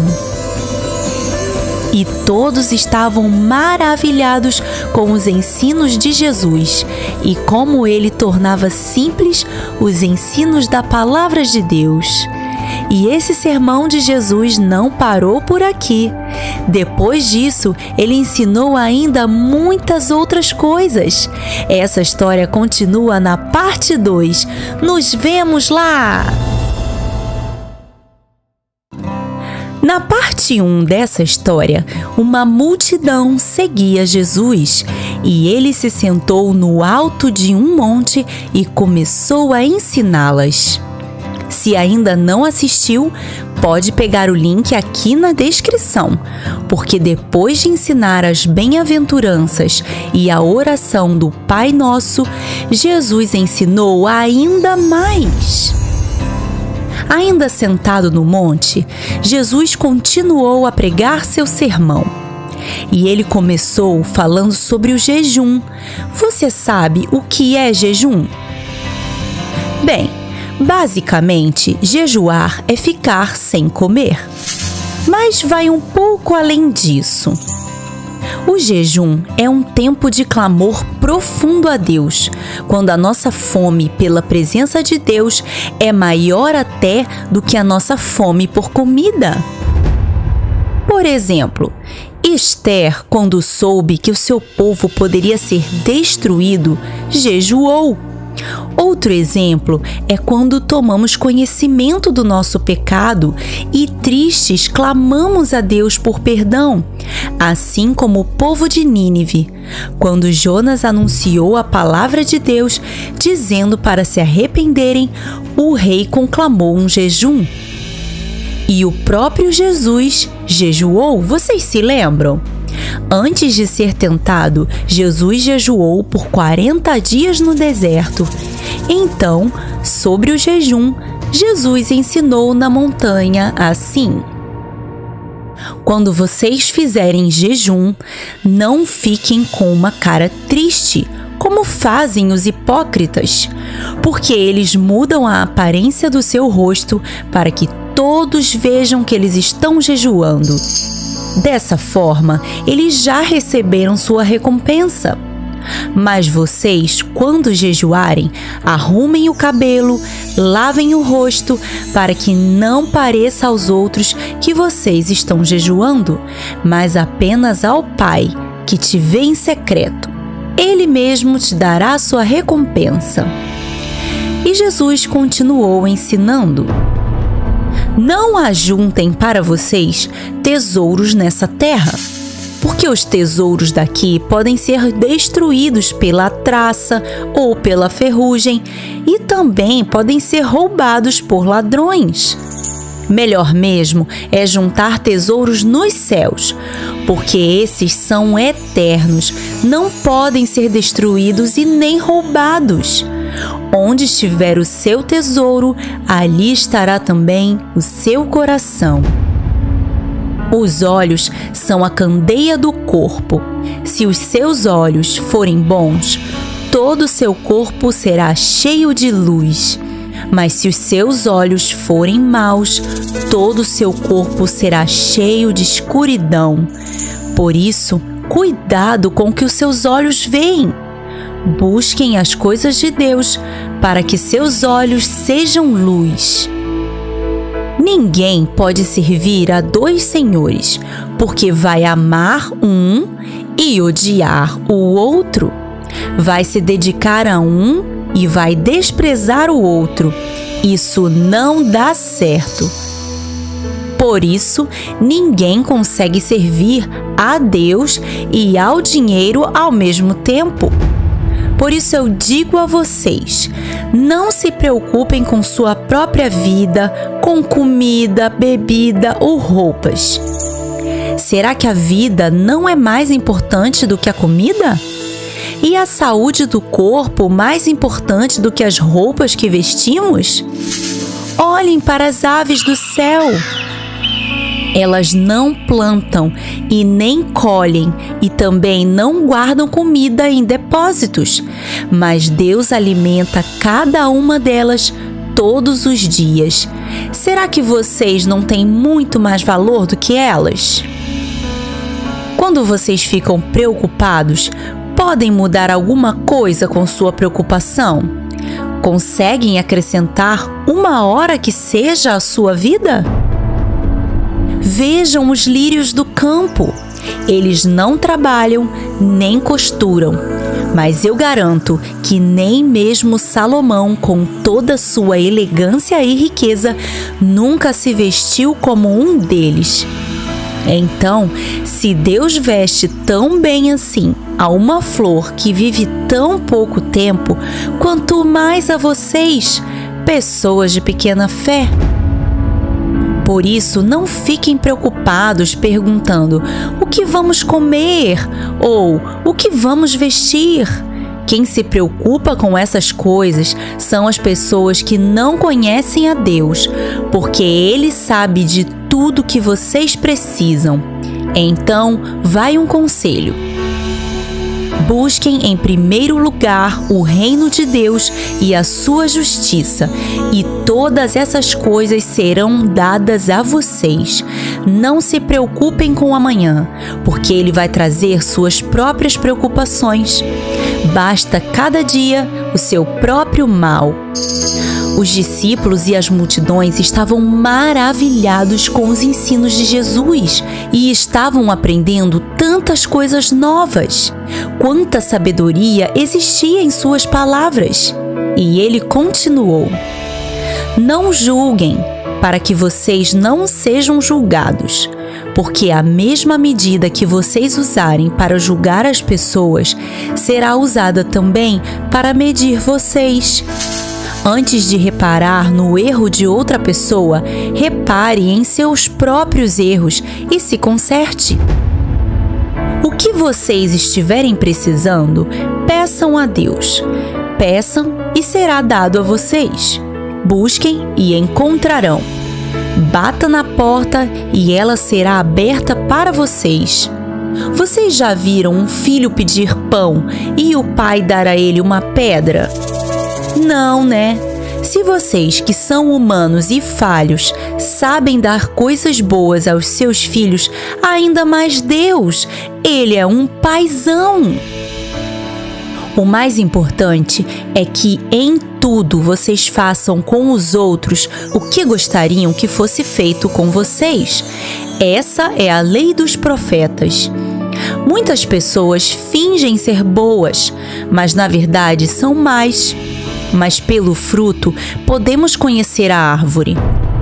E todos estavam maravilhados com os ensinos de Jesus e como ele tornava simples os ensinos da palavra de Deus. E esse sermão de Jesus não parou por aqui. Depois disso, ele ensinou ainda muitas outras coisas. Essa história continua na parte 2. Nos vemos lá! Na parte 1 dessa história, uma multidão seguia Jesus e ele se sentou no alto de um monte e começou a ensiná-las. Se ainda não assistiu, pode pegar o link aqui na descrição, porque depois de ensinar as bem-aventuranças e a oração do Pai Nosso, Jesus ensinou ainda mais. Ainda sentado no monte, Jesus continuou a pregar seu sermão. E ele começou falando sobre o jejum. Você sabe o que é jejum? Bem, basicamente, jejuar é ficar sem comer. Mas vai um pouco além disso. O jejum é um tempo de clamor profundo a Deus, quando a nossa fome pela presença de Deus é maior até do que a nossa fome por comida. Por exemplo, Esther, quando soube que o seu povo poderia ser destruído, jejuou. Outro exemplo é quando tomamos conhecimento do nosso pecado e, tristes, clamamos a Deus por perdão, assim como o povo de Nínive, quando Jonas anunciou a palavra de Deus, dizendo para se arrependerem, o rei conclamou um jejum. E o próprio Jesus jejuou, vocês se lembram? Antes de ser tentado, Jesus jejuou por 40 dias no deserto. Então, sobre o jejum, Jesus ensinou na montanha assim: quando vocês fizerem jejum, não fiquem com uma cara triste, como fazem os hipócritas, porque eles mudam a aparência do seu rosto para que todos vejam que eles estão jejuando. Dessa forma, eles já receberam sua recompensa. Mas vocês, quando jejuarem, arrumem o cabelo, lavem o rosto, para que não pareça aos outros que vocês estão jejuando, mas apenas ao Pai, que te vê em secreto. Ele mesmo te dará a sua recompensa. E Jesus continuou ensinando: não ajuntem para vocês tesouros nessa terra, porque os tesouros daqui podem ser destruídos pela traça ou pela ferrugem e também podem ser roubados por ladrões. Melhor mesmo é juntar tesouros nos céus, porque esses são eternos, não podem ser destruídos e nem roubados. Onde estiver o seu tesouro, ali estará também o seu coração. Os olhos são a candeia do corpo. Se os seus olhos forem bons, todo o seu corpo será cheio de luz. Mas se os seus olhos forem maus, todo o seu corpo será cheio de escuridão. Por isso, cuidado com o que os seus olhos veem. Busquem as coisas de Deus, para que seus olhos sejam luz. Ninguém pode servir a 2 senhores, porque vai amar um e odiar o outro. Vai se dedicar a um e vai desprezar o outro. Isso não dá certo. Por isso, ninguém consegue servir a Deus e ao dinheiro ao mesmo tempo. Por isso eu digo a vocês, não se preocupem com sua própria vida, com comida, bebida ou roupas. Será que a vida não é mais importante do que a comida? E a saúde do corpo mais importante do que as roupas que vestimos? Olhem para as aves do céu. Elas não plantam e nem colhem e também não guardam comida em depósitos, mas Deus alimenta cada uma delas todos os dias. Será que vocês não têm muito mais valor do que elas? Quando vocês ficam preocupados, podem mudar alguma coisa com sua preocupação? Conseguem acrescentar 1 hora que seja à sua vida? Vejam os lírios do campo. Eles não trabalham nem costuram, mas eu garanto que nem mesmo Salomão, com toda sua elegância e riqueza, nunca se vestiu como um deles. Então, se Deus veste tão bem assim a uma flor que vive tão pouco tempo, quanto mais a vocês, pessoas de pequena fé. Por isso, não fiquem preocupados perguntando: o que vamos comer? Ou o que vamos vestir? Quem se preocupa com essas coisas são as pessoas que não conhecem a Deus, porque Ele sabe de tudo que vocês precisam. Então, vai um conselho. Busquem em primeiro lugar o reino de Deus e a sua justiça, e todas essas coisas serão dadas a vocês. Não se preocupem com o amanhã, porque ele vai trazer suas próprias preocupações. Basta cada dia o seu próprio mal. Os discípulos e as multidões estavam maravilhados com os ensinos de Jesus e estavam aprendendo tantas coisas novas. Quanta sabedoria existia em suas palavras! E ele continuou: não julguem, para que vocês não sejam julgados, porque a mesma medida que vocês usarem para julgar as pessoas será usada também para medir vocês. Antes de reparar no erro de outra pessoa, repare em seus próprios erros e se conserte. O que vocês estiverem precisando, peçam a Deus. Peçam e será dado a vocês. Busquem e encontrarão. Bata na porta e ela será aberta para vocês. Vocês já viram um filho pedir pão e o pai dar a ele uma pedra? Não, né? Se vocês, que são humanos e falhos, sabem dar coisas boas aos seus filhos, ainda mais Deus, Ele é um paizão. O mais importante é que em tudo vocês façam com os outros o que gostariam que fosse feito com vocês. Essa é a lei dos profetas. Muitas pessoas fingem ser boas, mas na verdade são más. Mas pelo fruto podemos conhecer a árvore.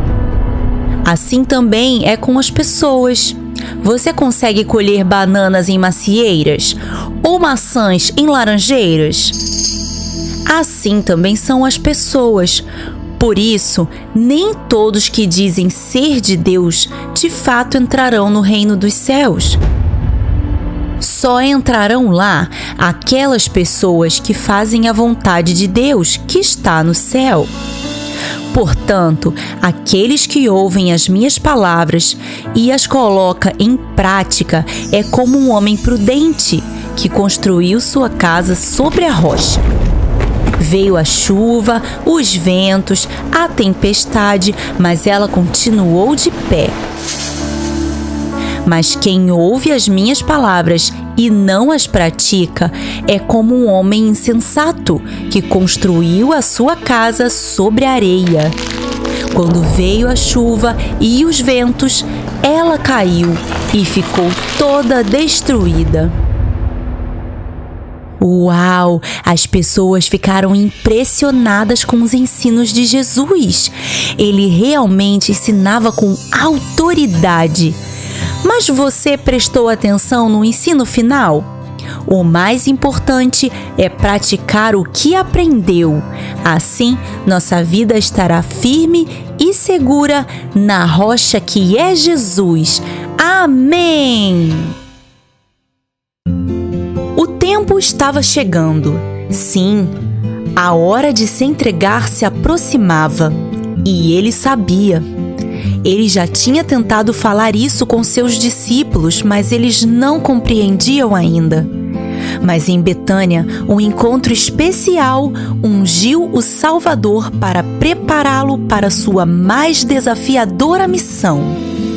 Assim também é com as pessoas. Você consegue colher bananas em macieiras ou maçãs em laranjeiras? Assim também são as pessoas. Por isso, nem todos que dizem ser de Deus de fato entrarão no reino dos céus. Só entrarão lá aquelas pessoas que fazem a vontade de Deus que está no céu. Portanto, aqueles que ouvem as minhas palavras e as coloca em prática é como um homem prudente que construiu sua casa sobre a rocha. Veio a chuva, os ventos, a tempestade, mas ela continuou de pé. Mas quem ouve as minhas palavras e não as pratica é como um homem insensato que construiu a sua casa sobre a areia. Quando veio a chuva e os ventos, ela caiu e ficou toda destruída. Uau! As pessoas ficaram impressionadas com os ensinos de Jesus. Ele realmente ensinava com autoridade. Mas você prestou atenção no ensino final? O mais importante é praticar o que aprendeu. Assim, nossa vida estará firme e segura na rocha que é Jesus. Amém! O tempo estava chegando. Sim, a hora de se entregar se aproximava. E ele sabia. Ele já tinha tentado falar isso com seus discípulos, mas eles não compreendiam ainda. Mas em Betânia, um encontro especial ungiu o Salvador para prepará-lo para sua mais desafiadora missão.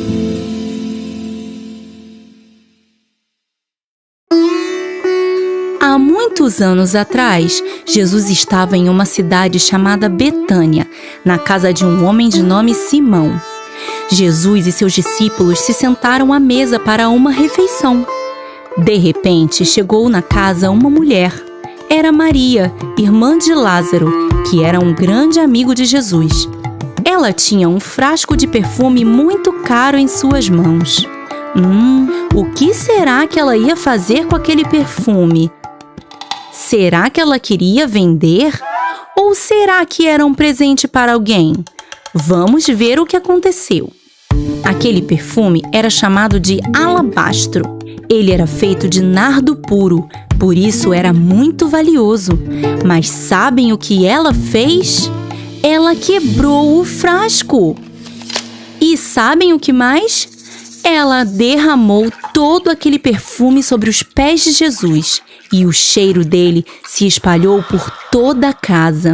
Há muitos anos atrás, Jesus estava em uma cidade chamada Betânia, na casa de um homem de nome Simão. Jesus e seus discípulos se sentaram à mesa para uma refeição. De repente, chegou na casa uma mulher. Era Maria, irmã de Lázaro, que era um grande amigo de Jesus. Ela tinha um frasco de perfume muito caro em suas mãos. O que será que ela ia fazer com aquele perfume? Será que ela queria vender? Ou será que era um presente para alguém? Vamos ver o que aconteceu. Aquele perfume era chamado de alabastro. Ele era feito de nardo puro, por isso era muito valioso. Mas sabem o que ela fez? Ela quebrou o frasco. E sabem o que mais? Ela derramou todo aquele perfume sobre os pés de Jesus e o cheiro dele se espalhou por toda a casa.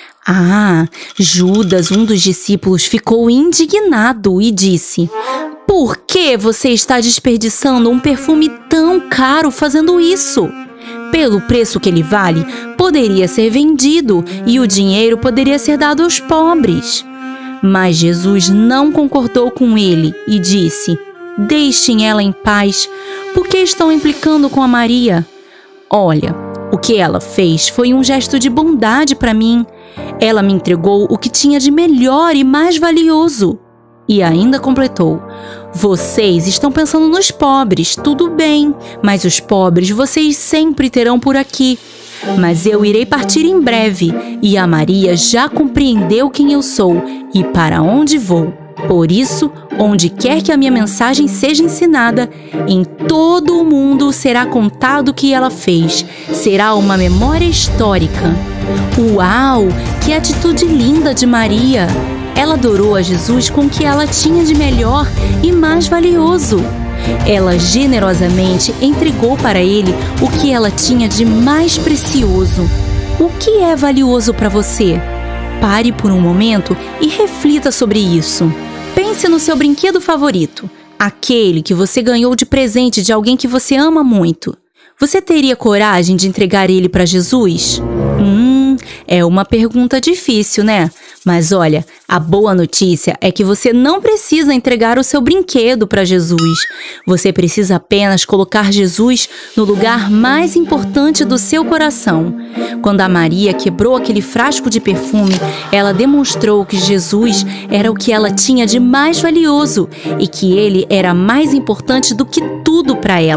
Judas, um dos discípulos, ficou indignado e disse: "Por que você está desperdiçando um perfume tão caro fazendo isso? Pelo preço que ele vale, poderia ser vendido e o dinheiro poderia ser dado aos pobres." Mas Jesus não concordou com ele e disse: "Deixem ela em paz, porque estão implicando com a Maria. Olha, o que ela fez foi um gesto de bondade para mim. Ela me entregou o que tinha de melhor e mais valioso." E ainda completou: "Vocês estão pensando nos pobres, tudo bem, mas os pobres vocês sempre terão por aqui. Mas eu irei partir em breve, e a Maria já compreendeu quem eu sou e para onde vou. Por isso, onde quer que a minha mensagem seja ensinada, em todo o mundo será contado o que ela fez. Será uma memória histórica." Uau! Que atitude linda de Maria! Ela adorou a Jesus com o que ela tinha de melhor e mais valioso. Ela generosamente entregou para ele o que ela tinha de mais precioso. O que é valioso para você? Pare por um momento e reflita sobre isso. Pense no seu brinquedo favorito, aquele que você ganhou de presente de alguém que você ama muito. Você teria coragem de entregar ele para Jesus? É uma pergunta difícil, né? Mas olha, a boa notícia é que você não precisa entregar o seu brinquedo para Jesus. Você precisa apenas colocar Jesus no lugar mais importante do seu coração. Quando a Maria quebrou aquele frasco de perfume, ela demonstrou que Jesus era o que ela tinha de mais valioso e que ele era mais importante do que tudo para ela.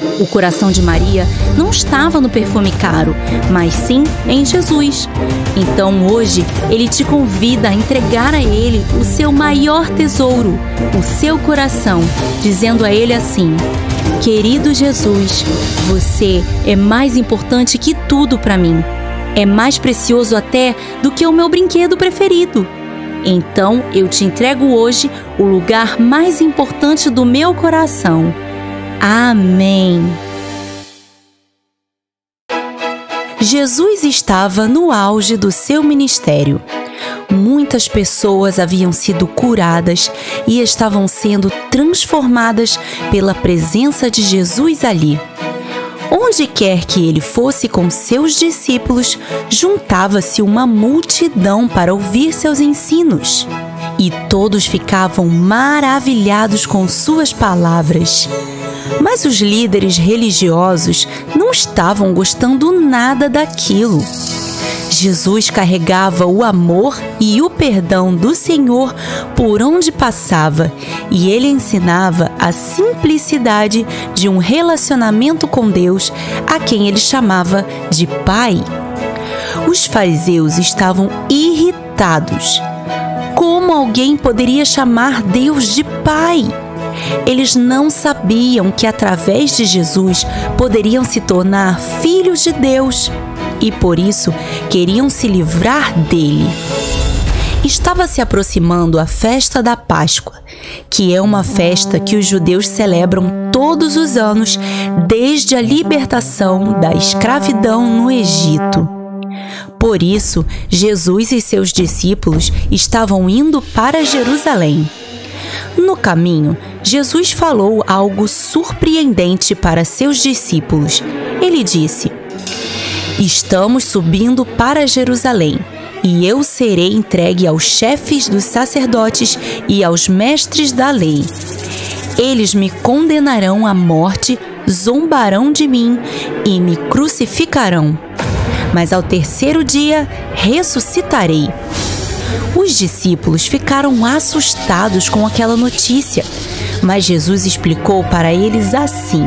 O coração de Maria não estava no perfume caro, mas sim em Jesus. Então hoje ele te convida a entregar a ele o seu maior tesouro, o seu coração, dizendo a ele assim: querido Jesus, você é mais importante que tudo para mim. É mais precioso até do que o meu brinquedo preferido. Então eu te entrego hoje o lugar mais importante do meu coração. Amém. Jesus estava no auge do seu ministério. Muitas pessoas haviam sido curadas e estavam sendo transformadas pela presença de Jesus ali. Onde quer que ele fosse com seus discípulos, juntava-se uma multidão para ouvir seus ensinos. E todos ficavam maravilhados com suas palavras. Mas os líderes religiosos não estavam gostando nada daquilo. Jesus carregava o amor e o perdão do Senhor por onde passava, e ele ensinava a simplicidade de um relacionamento com Deus, a quem ele chamava de Pai. Os fariseus estavam irritados. Como alguém poderia chamar Deus de Pai? Eles não sabiam que através de Jesus poderiam se tornar filhos de Deus e por isso queriam se livrar dele. Estava se aproximando a festa da Páscoa, que é uma festa que os judeus celebram todos os anos desde a libertação da escravidão no Egito. Por isso, Jesus e seus discípulos estavam indo para Jerusalém. No caminho, Jesus falou algo surpreendente para seus discípulos. Ele disse: estamos subindo para Jerusalém, e eu serei entregue aos chefes dos sacerdotes e aos mestres da lei. Eles me condenarão à morte, zombarão de mim e me crucificarão. Mas ao terceiro dia ressuscitarei. Os discípulos ficaram assustados com aquela notícia, mas Jesus explicou para eles assim: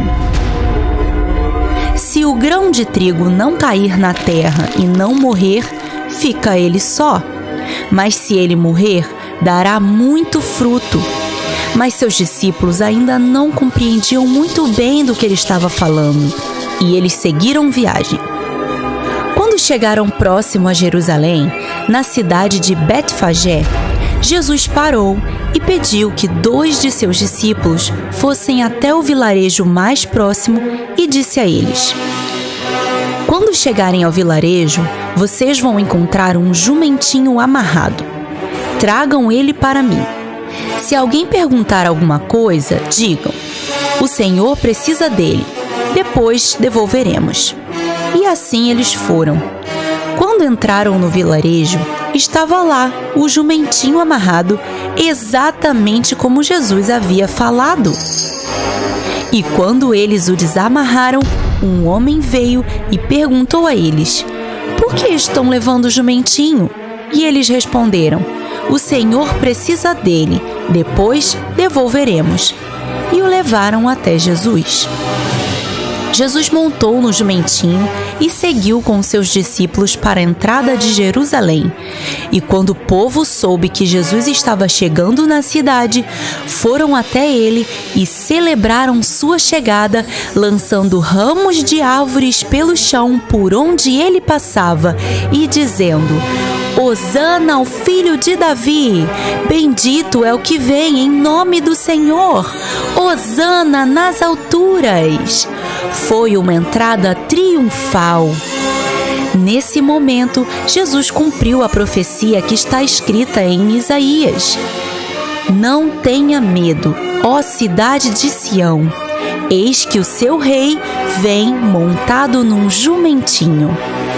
se o grão de trigo não cair na terra e não morrer, fica ele só. Mas se ele morrer, dará muito fruto. Mas seus discípulos ainda não compreendiam muito bem do que ele estava falando, e eles seguiram viagem. Quando chegaram próximo a Jerusalém, na cidade de Betfagé, Jesus parou e pediu que 2 de seus discípulos fossem até o vilarejo mais próximo e disse a eles: quando chegarem ao vilarejo, vocês vão encontrar um jumentinho amarrado. Tragam ele para mim. Se alguém perguntar alguma coisa, digam: o Senhor precisa dele. Depois devolveremos. E assim eles foram. Quando entraram no vilarejo, estava lá o jumentinho amarrado, exatamente como Jesus havia falado. E quando eles o desamarraram, um homem veio e perguntou a eles: por que estão levando o jumentinho? E eles responderam: o Senhor precisa dele, depois devolveremos. E o levaram até Jesus. Jesus montou no jumentinho e seguiu com seus discípulos para a entrada de Jerusalém. E quando o povo soube que Jesus estava chegando na cidade, foram até ele e celebraram sua chegada, lançando ramos de árvores pelo chão por onde ele passava e dizendo: Hosana ao filho de Davi! Bendito é o que vem em nome do Senhor! Hosana nas alturas! Foi uma entrada triunfal. Nesse momento, Jesus cumpriu a profecia que está escrita em Isaías: não tenha medo, ó cidade de Sião! Eis que o seu rei vem montado num jumentinho.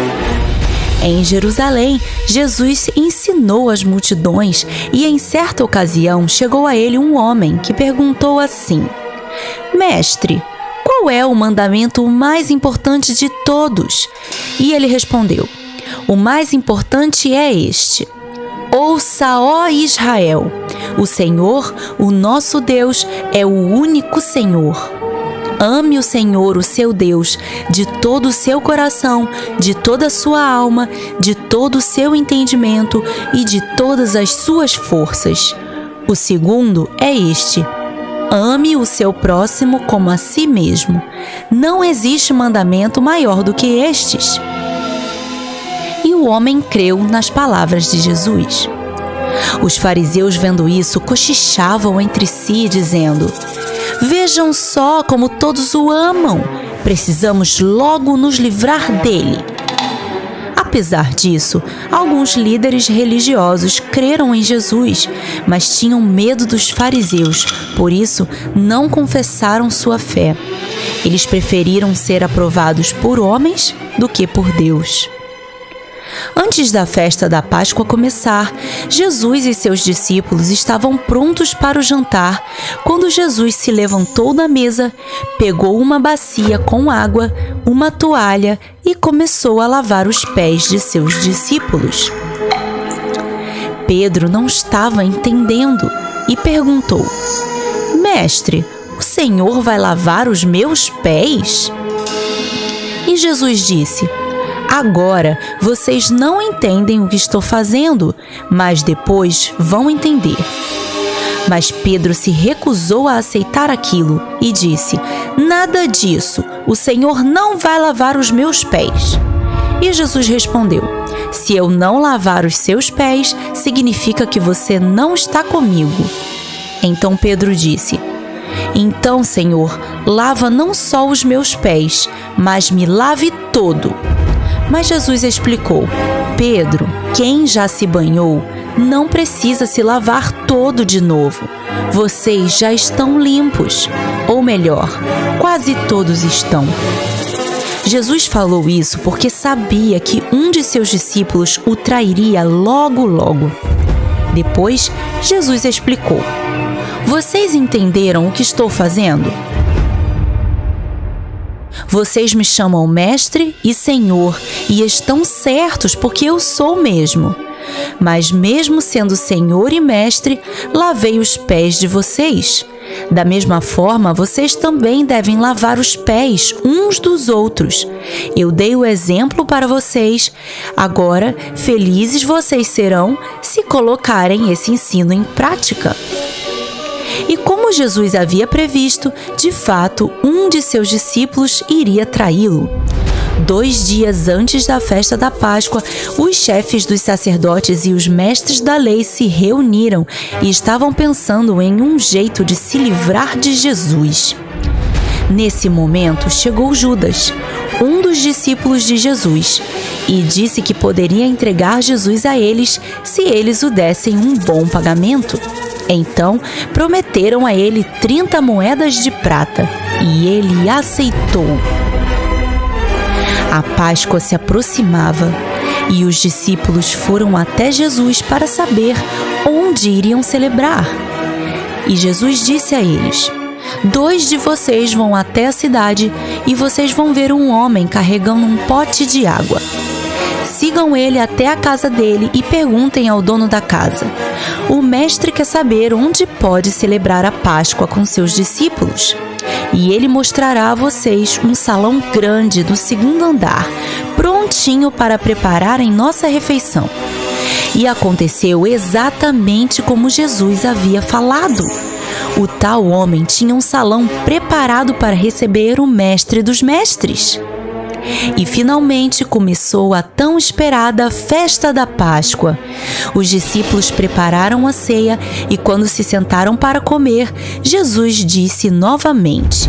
Em Jerusalém, Jesus ensinou as multidões e em certa ocasião chegou a ele um homem que perguntou assim: Mestre, qual é o mandamento mais importante de todos? E ele respondeu: o mais importante é este: ouça, ó Israel, o Senhor, o nosso Deus, é o único Senhor. Ame o Senhor, o seu Deus, de todo o seu coração, de toda a sua alma, de todo o seu entendimento e de todas as suas forças. O segundo é este: ame o seu próximo como a si mesmo. Não existe mandamento maior do que estes. E o homem creu nas palavras de Jesus. Os fariseus, vendo isso, cochichavam entre si, dizendo: vejam só como todos o amam. Precisamos logo nos livrar dele. Apesar disso, alguns líderes religiosos creram em Jesus, mas tinham medo dos fariseus, por isso não confessaram sua fé. Eles preferiram ser aprovados por homens do que por Deus. Antes da festa da Páscoa começar, Jesus e seus discípulos estavam prontos para o jantar, quando Jesus se levantou da mesa, pegou uma bacia com água, uma toalha e começou a lavar os pés de seus discípulos. Pedro não estava entendendo e perguntou: Mestre, o Senhor vai lavar os meus pés? E Jesus disse: agora vocês não entendem o que estou fazendo, mas depois vão entender. Mas Pedro se recusou a aceitar aquilo e disse: nada disso, o Senhor não vai lavar os meus pés. E Jesus respondeu: se eu não lavar os seus pés, significa que você não está comigo. Então Pedro disse: então, Senhor, lava não só os meus pés, mas me lave todo. Mas Jesus explicou: Pedro, quem já se banhou não precisa se lavar todo de novo. Vocês já estão limpos. Ou melhor, quase todos estão. Jesus falou isso porque sabia que um de seus discípulos o trairia logo. Depois, Jesus explicou: vocês entenderam o que estou fazendo? Vocês me chamam Mestre e Senhor, e estão certos, porque eu sou mesmo. Mas mesmo sendo Senhor e Mestre, lavei os pés de vocês. Da mesma forma, vocês também devem lavar os pés uns dos outros. Eu dei o exemplo para vocês. Agora, felizes vocês serão se colocarem esse ensino em prática. E como Jesus havia previsto, de fato, um de seus discípulos iria traí-lo. 2 dias antes da festa da Páscoa, os chefes dos sacerdotes e os mestres da lei se reuniram e estavam pensando em um jeito de se livrar de Jesus. Nesse momento, chegou Judas, um dos discípulos de Jesus, e disse que poderia entregar Jesus a eles se eles o dessem um bom pagamento. Então, prometeram a ele 30 moedas de prata, e ele aceitou. A Páscoa se aproximava, e os discípulos foram até Jesus para saber onde iriam celebrar. E Jesus disse a eles: 2 de vocês vão até a cidade, e vocês vão ver um homem carregando um pote de água. Sigam ele até a casa dele e perguntem ao dono da casa: o mestre quer saber onde pode celebrar a Páscoa com seus discípulos. E ele mostrará a vocês um salão grande do 2º andar, prontinho para prepararem nossa refeição. E aconteceu exatamente como Jesus havia falado. O tal homem tinha um salão preparado para receber o mestre dos mestres. E finalmente começou a tão esperada festa da Páscoa. Os discípulos prepararam a ceia e quando se sentaram para comer, Jesus disse novamente: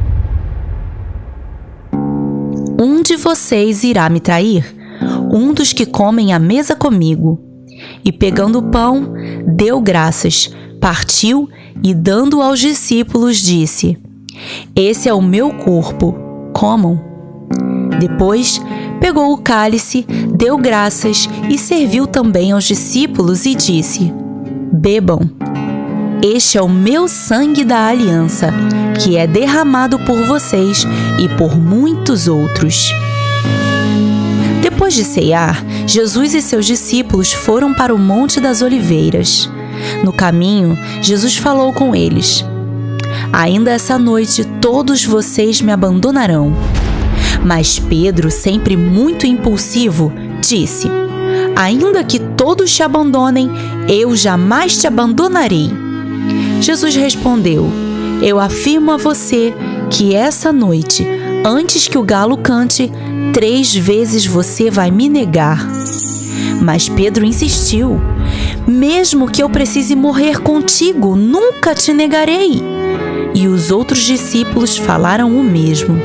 um de vocês irá me trair, um dos que comem à mesa comigo. E pegando o pão, deu graças, partiu e dando aos discípulos disse: esse é o meu corpo, comam. Depois, pegou o cálice, deu graças e serviu também aos discípulos e disse: bebam. Este é o meu sangue da aliança, que é derramado por vocês e por muitos outros. Depois de ceiar, Jesus e seus discípulos foram para o Monte das Oliveiras. No caminho, Jesus falou com eles: Ainda essa noite todos vocês me abandonarão. Mas Pedro, sempre muito impulsivo, disse: ainda que todos te abandonem, eu jamais te abandonarei. Jesus respondeu: eu afirmo a você que essa noite, antes que o galo cante, 3 vezes você vai me negar. Mas Pedro insistiu: mesmo que eu precise morrer contigo, nunca te negarei. E os outros discípulos falaram o mesmo.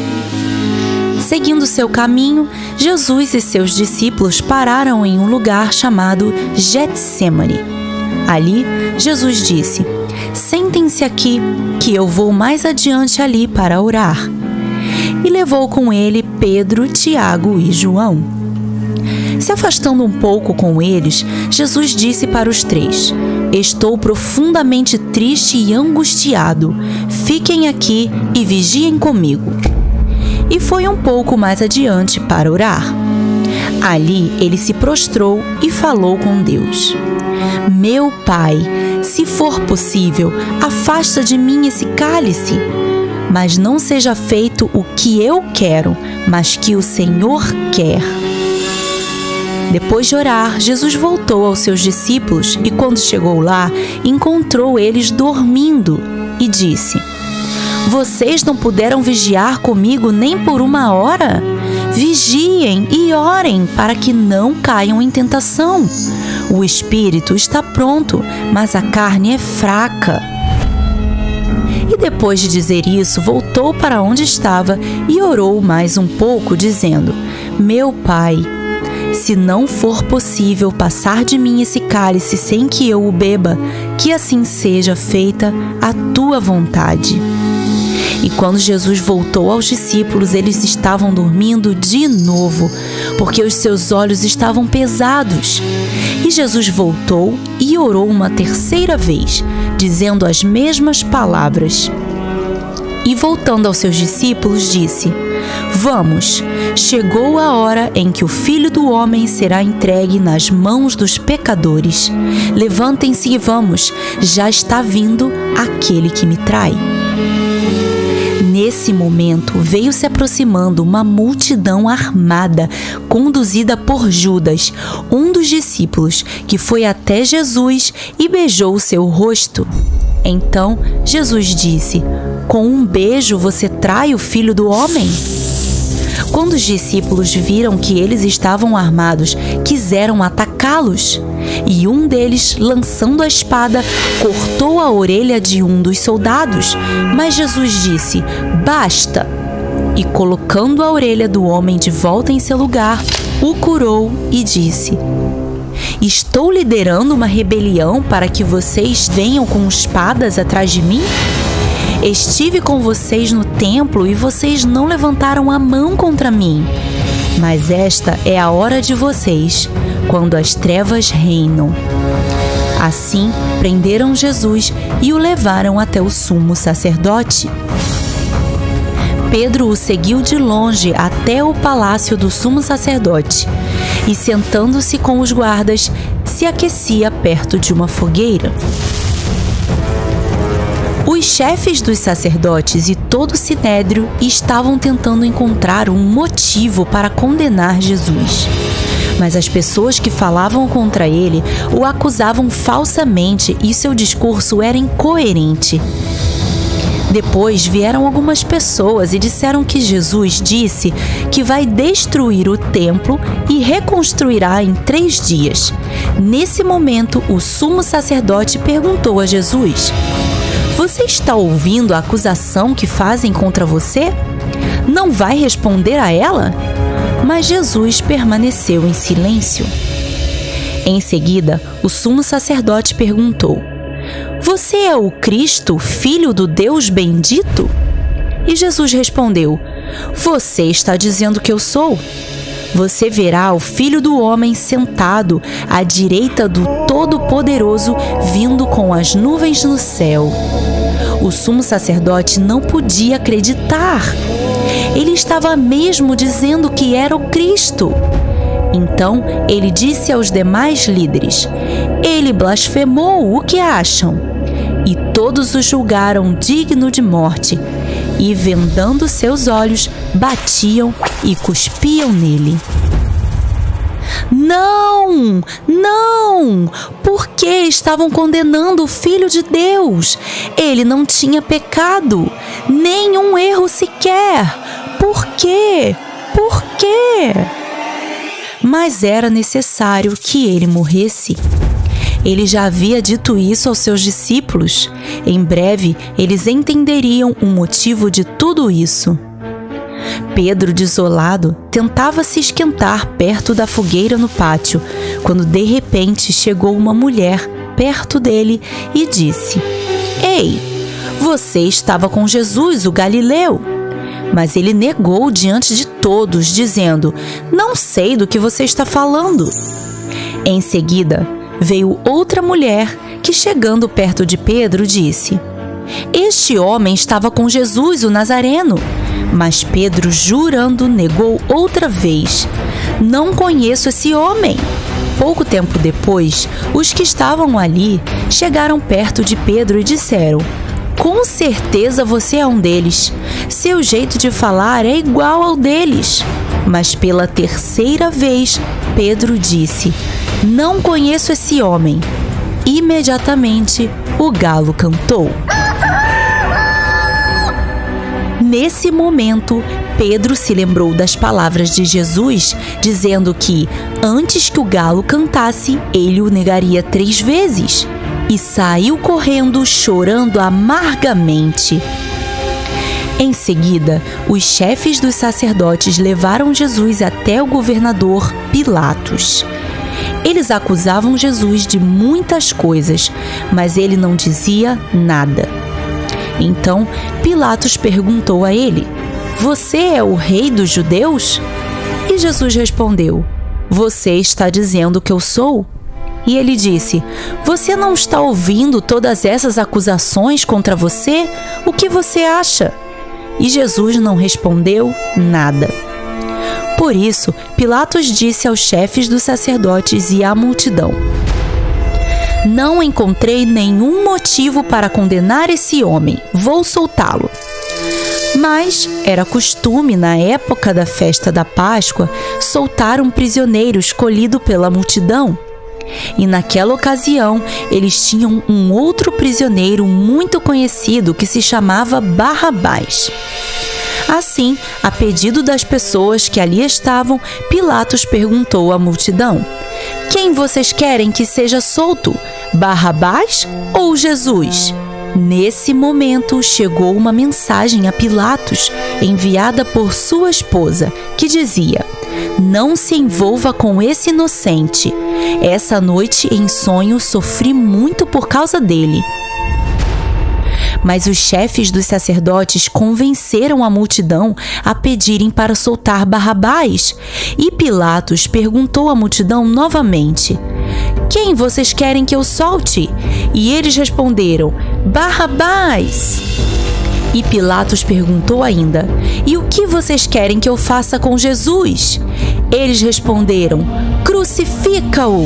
Seguindo seu caminho, Jesus e seus discípulos pararam em um lugar chamado Getsêmani. Ali, Jesus disse: sentem-se aqui, que eu vou mais adiante ali para orar. E levou com ele Pedro, Tiago e João. Se afastando um pouco com eles, Jesus disse para os 3: estou profundamente triste e angustiado. Fiquem aqui e vigiem comigo. E foi um pouco mais adiante para orar. Ali ele se prostrou e falou com Deus: meu Pai, se for possível, afasta de mim esse cálice. Mas não seja feito o que eu quero, mas que o Senhor quer. Depois de orar, Jesus voltou aos seus discípulos e, quando chegou lá, encontrou eles dormindo e disse: vocês não puderam vigiar comigo nem por 1 hora? Vigiem e orem para que não caiam em tentação. O espírito está pronto, mas a carne é fraca. E depois de dizer isso, voltou para onde estava e orou mais um pouco, dizendo: meu Pai, se não for possível passar de mim esse cálice sem que eu o beba, que assim seja feita a tua vontade. E quando Jesus voltou aos discípulos, eles estavam dormindo de novo, porque os seus olhos estavam pesados. E Jesus voltou e orou uma 3ª vez, dizendo as mesmas palavras. E voltando aos seus discípulos, disse: vamos, chegou a hora em que o Filho do Homem será entregue nas mãos dos pecadores. Levantem-se e vamos, já está vindo aquele que me trai. Nesse momento, veio se aproximando uma multidão armada, conduzida por Judas, um dos discípulos, que foi até Jesus e beijou o seu rosto. Então, Jesus disse: com um beijo você trai o Filho do Homem? Quando os discípulos viram que eles estavam armados, quiseram atacá-los. E um deles, lançando a espada, cortou a orelha de um dos soldados. Mas Jesus disse: basta! E colocando a orelha do homem de volta em seu lugar, o curou e disse: estou liderando uma rebelião para que vocês venham com espadas atrás de mim? Estive com vocês no templo e vocês não levantaram a mão contra mim. Mas esta é a hora de vocês, quando as trevas reinam. Assim, prenderam Jesus e o levaram até o sumo sacerdote. Pedro o seguiu de longe até o palácio do sumo sacerdote e, sentando-se com os guardas, se aquecia perto de uma fogueira. Os chefes dos sacerdotes e todo o sinédrio estavam tentando encontrar um motivo para condenar Jesus. Mas as pessoas que falavam contra ele o acusavam falsamente e seu discurso era incoerente. Depois vieram algumas pessoas e disseram que Jesus disse que vai destruir o templo e reconstruirá em 3 dias. Nesse momento, o sumo sacerdote perguntou a Jesus: você está ouvindo a acusação que fazem contra você? Não vai responder a ela? Mas Jesus permaneceu em silêncio. Em seguida, o sumo sacerdote perguntou: você é o Cristo, filho do Deus bendito? E Jesus respondeu: você está dizendo que eu sou. Você verá o Filho do Homem sentado à direita do Todo-Poderoso, vindo com as nuvens no céu. O sumo sacerdote não podia acreditar. Ele estava mesmo dizendo que era o Cristo. Então ele disse aos demais líderes: ele blasfemou, o que acham? e todos o julgaram digno de morte, e vendando seus olhos, batiam e cuspiam nele. Não! Não! Por que estavam condenando o Filho de Deus? Ele não tinha pecado, nenhum erro sequer. Por quê? Por quê? Mas era necessário que ele morresse. Ele já havia dito isso aos seus discípulos. Em breve, eles entenderiam o motivo de tudo isso. Pedro, desolado, tentava se esquentar perto da fogueira no pátio, quando de repente chegou uma mulher perto dele e disse: Ei, você estava com Jesus, o Galileu. Mas ele negou diante de todos, dizendo: Não sei do que você está falando. Em seguida, veio outra mulher que, chegando perto de Pedro, disse: Este homem estava com Jesus, o Nazareno. Mas Pedro, jurando, negou outra vez: Não conheço esse homem. Pouco tempo depois, os que estavam ali chegaram perto de Pedro e disseram: Com certeza você é um deles. Seu jeito de falar é igual ao deles. Mas pela terceira vez, Pedro disse: Não conheço esse homem. Imediatamente, o galo cantou. Nesse momento, Pedro se lembrou das palavras de Jesus, dizendo que, antes que o galo cantasse, ele o negaria 3 vezes. E saiu correndo, chorando amargamente. Em seguida, os chefes dos sacerdotes levaram Jesus até o governador Pilatos. Eles acusavam Jesus de muitas coisas, mas ele não dizia nada. Então, Pilatos perguntou a ele: Você é o rei dos judeus? E Jesus respondeu: Você está dizendo que eu sou? E ele disse: Você não está ouvindo todas essas acusações contra você? O que você acha? E Jesus não respondeu nada. Por isso, Pilatos disse aos chefes dos sacerdotes e à multidão: Não encontrei nenhum motivo para condenar esse homem. Vou soltá-lo. Mas era costume, na época da festa da Páscoa, soltar um prisioneiro escolhido pela multidão. E naquela ocasião, eles tinham um outro prisioneiro muito conhecido que se chamava Barrabás. Assim, a pedido das pessoas que ali estavam, Pilatos perguntou à multidão: Quem vocês querem que seja solto? Barrabás ou Jesus? Nesse momento, chegou uma mensagem a Pilatos, enviada por sua esposa, que dizia: Não se envolva com esse inocente. Essa noite, em sonho, sofri muito por causa dele. Mas os chefes dos sacerdotes convenceram a multidão a pedirem para soltar Barrabás. E Pilatos perguntou à multidão novamente: Quem vocês querem que eu solte? E eles responderam: Barrabás. E Pilatos perguntou ainda: E o que vocês querem que eu faça com Jesus? Eles responderam: Crucifica-o.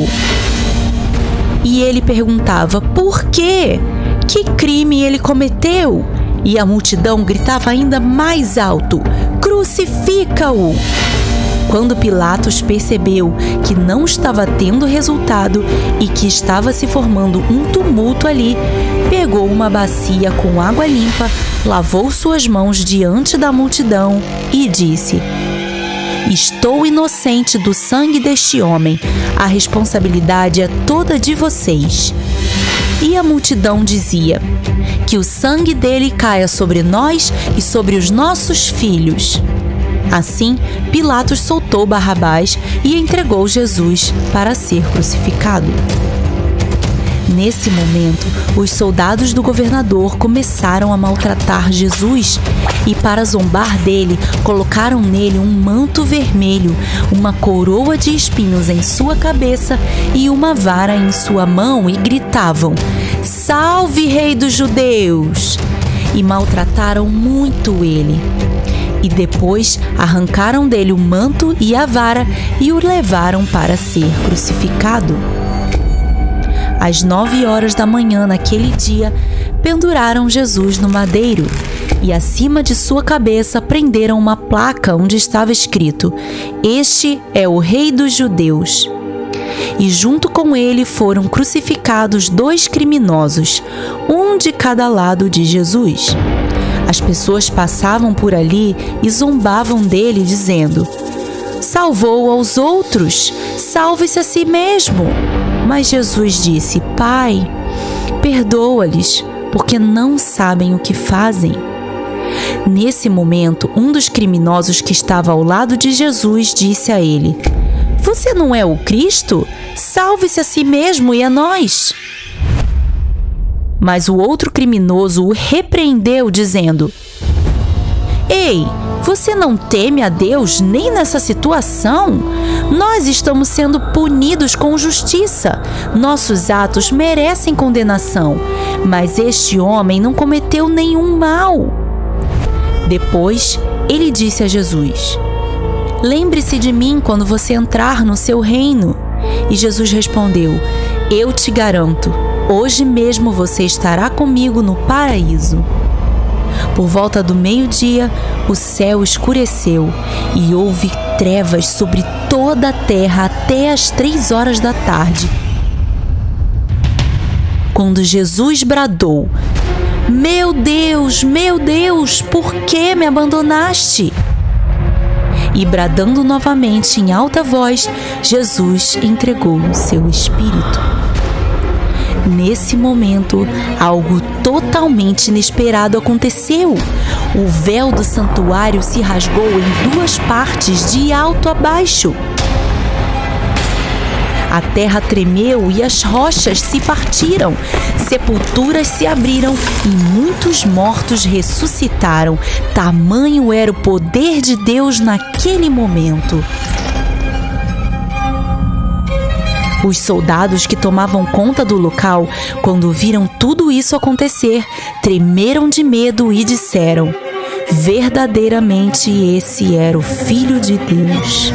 E ele perguntava: Por quê? Que crime ele cometeu? E a multidão gritava ainda mais alto: Crucifica-o! Quando Pilatos percebeu que não estava tendo resultado e que estava se formando um tumulto ali, pegou uma bacia com água limpa, lavou suas mãos diante da multidão e disse: Estou inocente do sangue deste homem. A responsabilidade é toda de vocês. E a multidão dizia: Que o sangue dele caia sobre nós e sobre os nossos filhos. Assim, Pilatos soltou Barrabás e entregou Jesus para ser crucificado. Nesse momento, os soldados do governador começaram a maltratar Jesus e, para zombar dele, colocaram nele um manto vermelho, uma coroa de espinhos em sua cabeça e uma vara em sua mão e gritavam: Salve, Rei dos Judeus! E maltrataram muito ele. E depois arrancaram dele o manto e a vara e o levaram para ser crucificado. Às 9 horas da manhã naquele dia, penduraram Jesus no madeiro e acima de sua cabeça prenderam uma placa onde estava escrito: "Este é o Rei dos Judeus." E junto com ele foram crucificados 2 criminosos, um de cada lado de Jesus. As pessoas passavam por ali e zombavam dele, dizendo: "Salvou aos outros, salve-se a si mesmo." Mas Jesus disse: "Pai, perdoa-lhes, porque não sabem o que fazem." Nesse momento, um dos criminosos que estava ao lado de Jesus disse a ele: "Você não é o Cristo? Salve-se a si mesmo e a nós." Mas o outro criminoso o repreendeu, dizendo: "Ei, você não teme a Deus nem nessa situação? Nós estamos sendo punidos com justiça. Nossos atos merecem condenação, mas este homem não cometeu nenhum mal." Depois, ele disse a Jesus: "Lembre-se de mim quando você entrar no seu reino." E Jesus respondeu: "Eu te garanto, hoje mesmo você estará comigo no paraíso." Por volta do meio-dia, o céu escureceu e houve trevas sobre toda a terra até as 3 horas da tarde. Quando Jesus bradou: meu Deus, por que me abandonaste?" E bradando novamente em alta voz, Jesus entregou o seu espírito. Nesse momento, algo totalmente inesperado aconteceu. O véu do santuário se rasgou em 2 partes, de alto a baixo. A terra tremeu e as rochas se partiram, sepulturas se abriram e muitos mortos ressuscitaram. Tamanho era o poder de Deus naquele momento. Os soldados que tomavam conta do local, quando viram tudo isso acontecer, tremeram de medo e disseram: "Verdadeiramente esse era o Filho de Deus."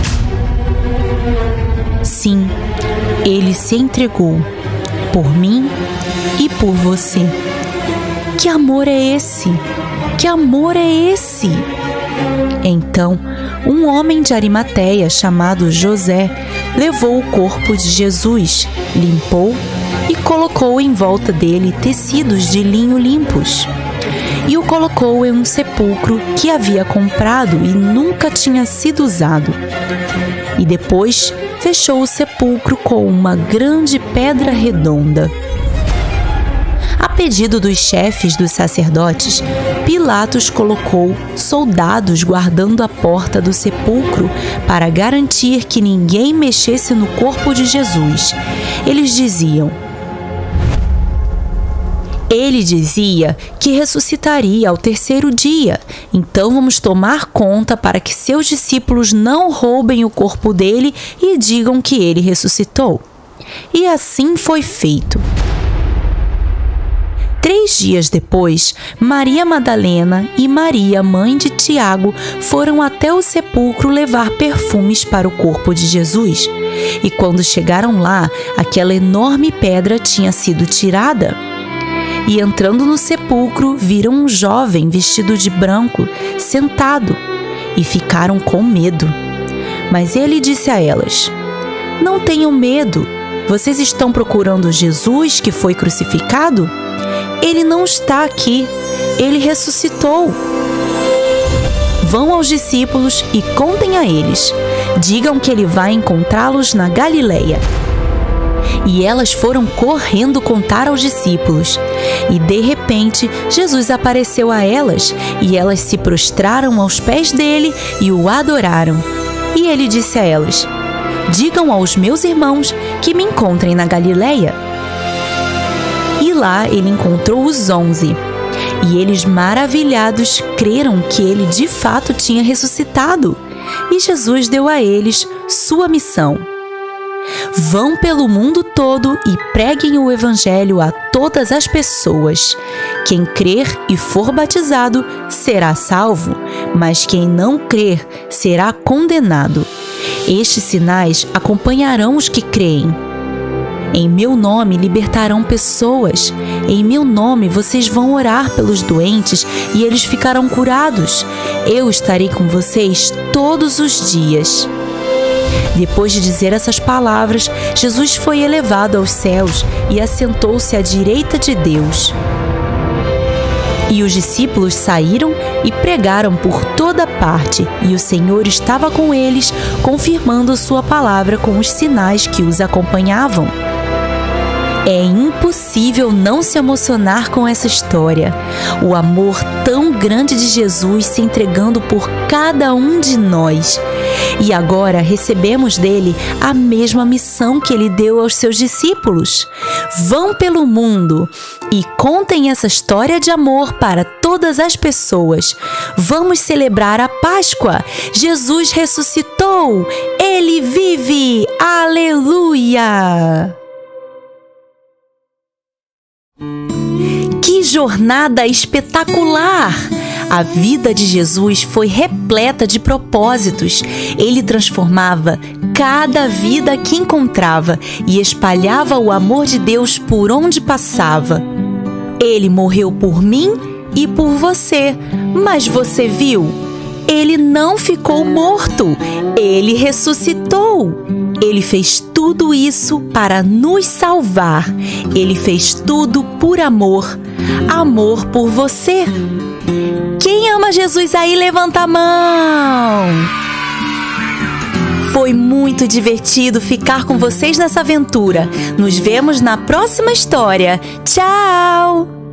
Sim, ele se entregou por mim e por você. Que amor é esse? Que amor é esse? Então, um homem de Arimateia chamado José levou o corpo de Jesus, limpou e colocou em volta dele tecidos de linho limpos. E o colocou em um sepulcro que havia comprado e nunca tinha sido usado. E depois fechou o sepulcro com uma grande pedra redonda. A pedido dos chefes dos sacerdotes, Pilatos colocou soldados guardando a porta do sepulcro para garantir que ninguém mexesse no corpo de Jesus. Ele dizia que ressuscitaria ao 3º dia, então vamos tomar conta para que seus discípulos não roubem o corpo dele e digam que ele ressuscitou. E assim foi feito. 3 dias depois, Maria Madalena e Maria, mãe de Tiago, foram até o sepulcro levar perfumes para o corpo de Jesus. E quando chegaram lá, aquela enorme pedra tinha sido tirada. E entrando no sepulcro, viram um jovem vestido de branco, sentado, e ficaram com medo. Mas ele disse a elas: "Não tenham medo, vocês estão procurando Jesus que foi crucificado? Ele não está aqui, ele ressuscitou. Vão aos discípulos e contem a eles. Digam que ele vai encontrá-los na Galileia." E elas foram correndo contar aos discípulos. E de repente, Jesus apareceu a elas, e elas se prostraram aos pés dele e o adoraram. E ele disse a elas: "Digam aos meus irmãos que me encontrem na Galileia." E lá ele encontrou os 11. E eles, maravilhados, creram que ele de fato tinha ressuscitado. E Jesus deu a eles sua missão: "Vão pelo mundo todo e preguem o evangelho a todas as pessoas. Quem crer e for batizado será salvo, mas quem não crer será condenado. Estes sinais acompanharão os que creem. Em meu nome libertarão pessoas. Em meu nome vocês vão orar pelos doentes e eles ficarão curados. Eu estarei com vocês todos os dias. Depois de dizer essas palavras, Jesus foi elevado aos céus e assentou-se à direita de Deus. E os discípulos saíram e pregaram por toda parte, e o Senhor estava com eles, confirmando sua palavra com os sinais que os acompanhavam. É impossível não se emocionar com essa história. O amor tão grande de Jesus se entregando por cada um de nós. E agora recebemos dele a mesma missão que ele deu aos seus discípulos. Vão pelo mundo e contem essa história de amor para todas as pessoas. Vamos celebrar a Páscoa. Jesus ressuscitou. Ele vive. Aleluia! Que jornada espetacular! A vida de Jesus foi repleta de propósitos. Ele transformava cada vida que encontrava e espalhava o amor de Deus por onde passava. Ele morreu por mim e por você, mas você viu? Ele não ficou morto, ele ressuscitou. Ele fez tudo isso para nos salvar. Ele fez tudo por amor. Amor por você. Quem ama Jesus aí, levanta a mão! Foi muito divertido ficar com vocês nessa aventura. Nos vemos na próxima história. Tchau!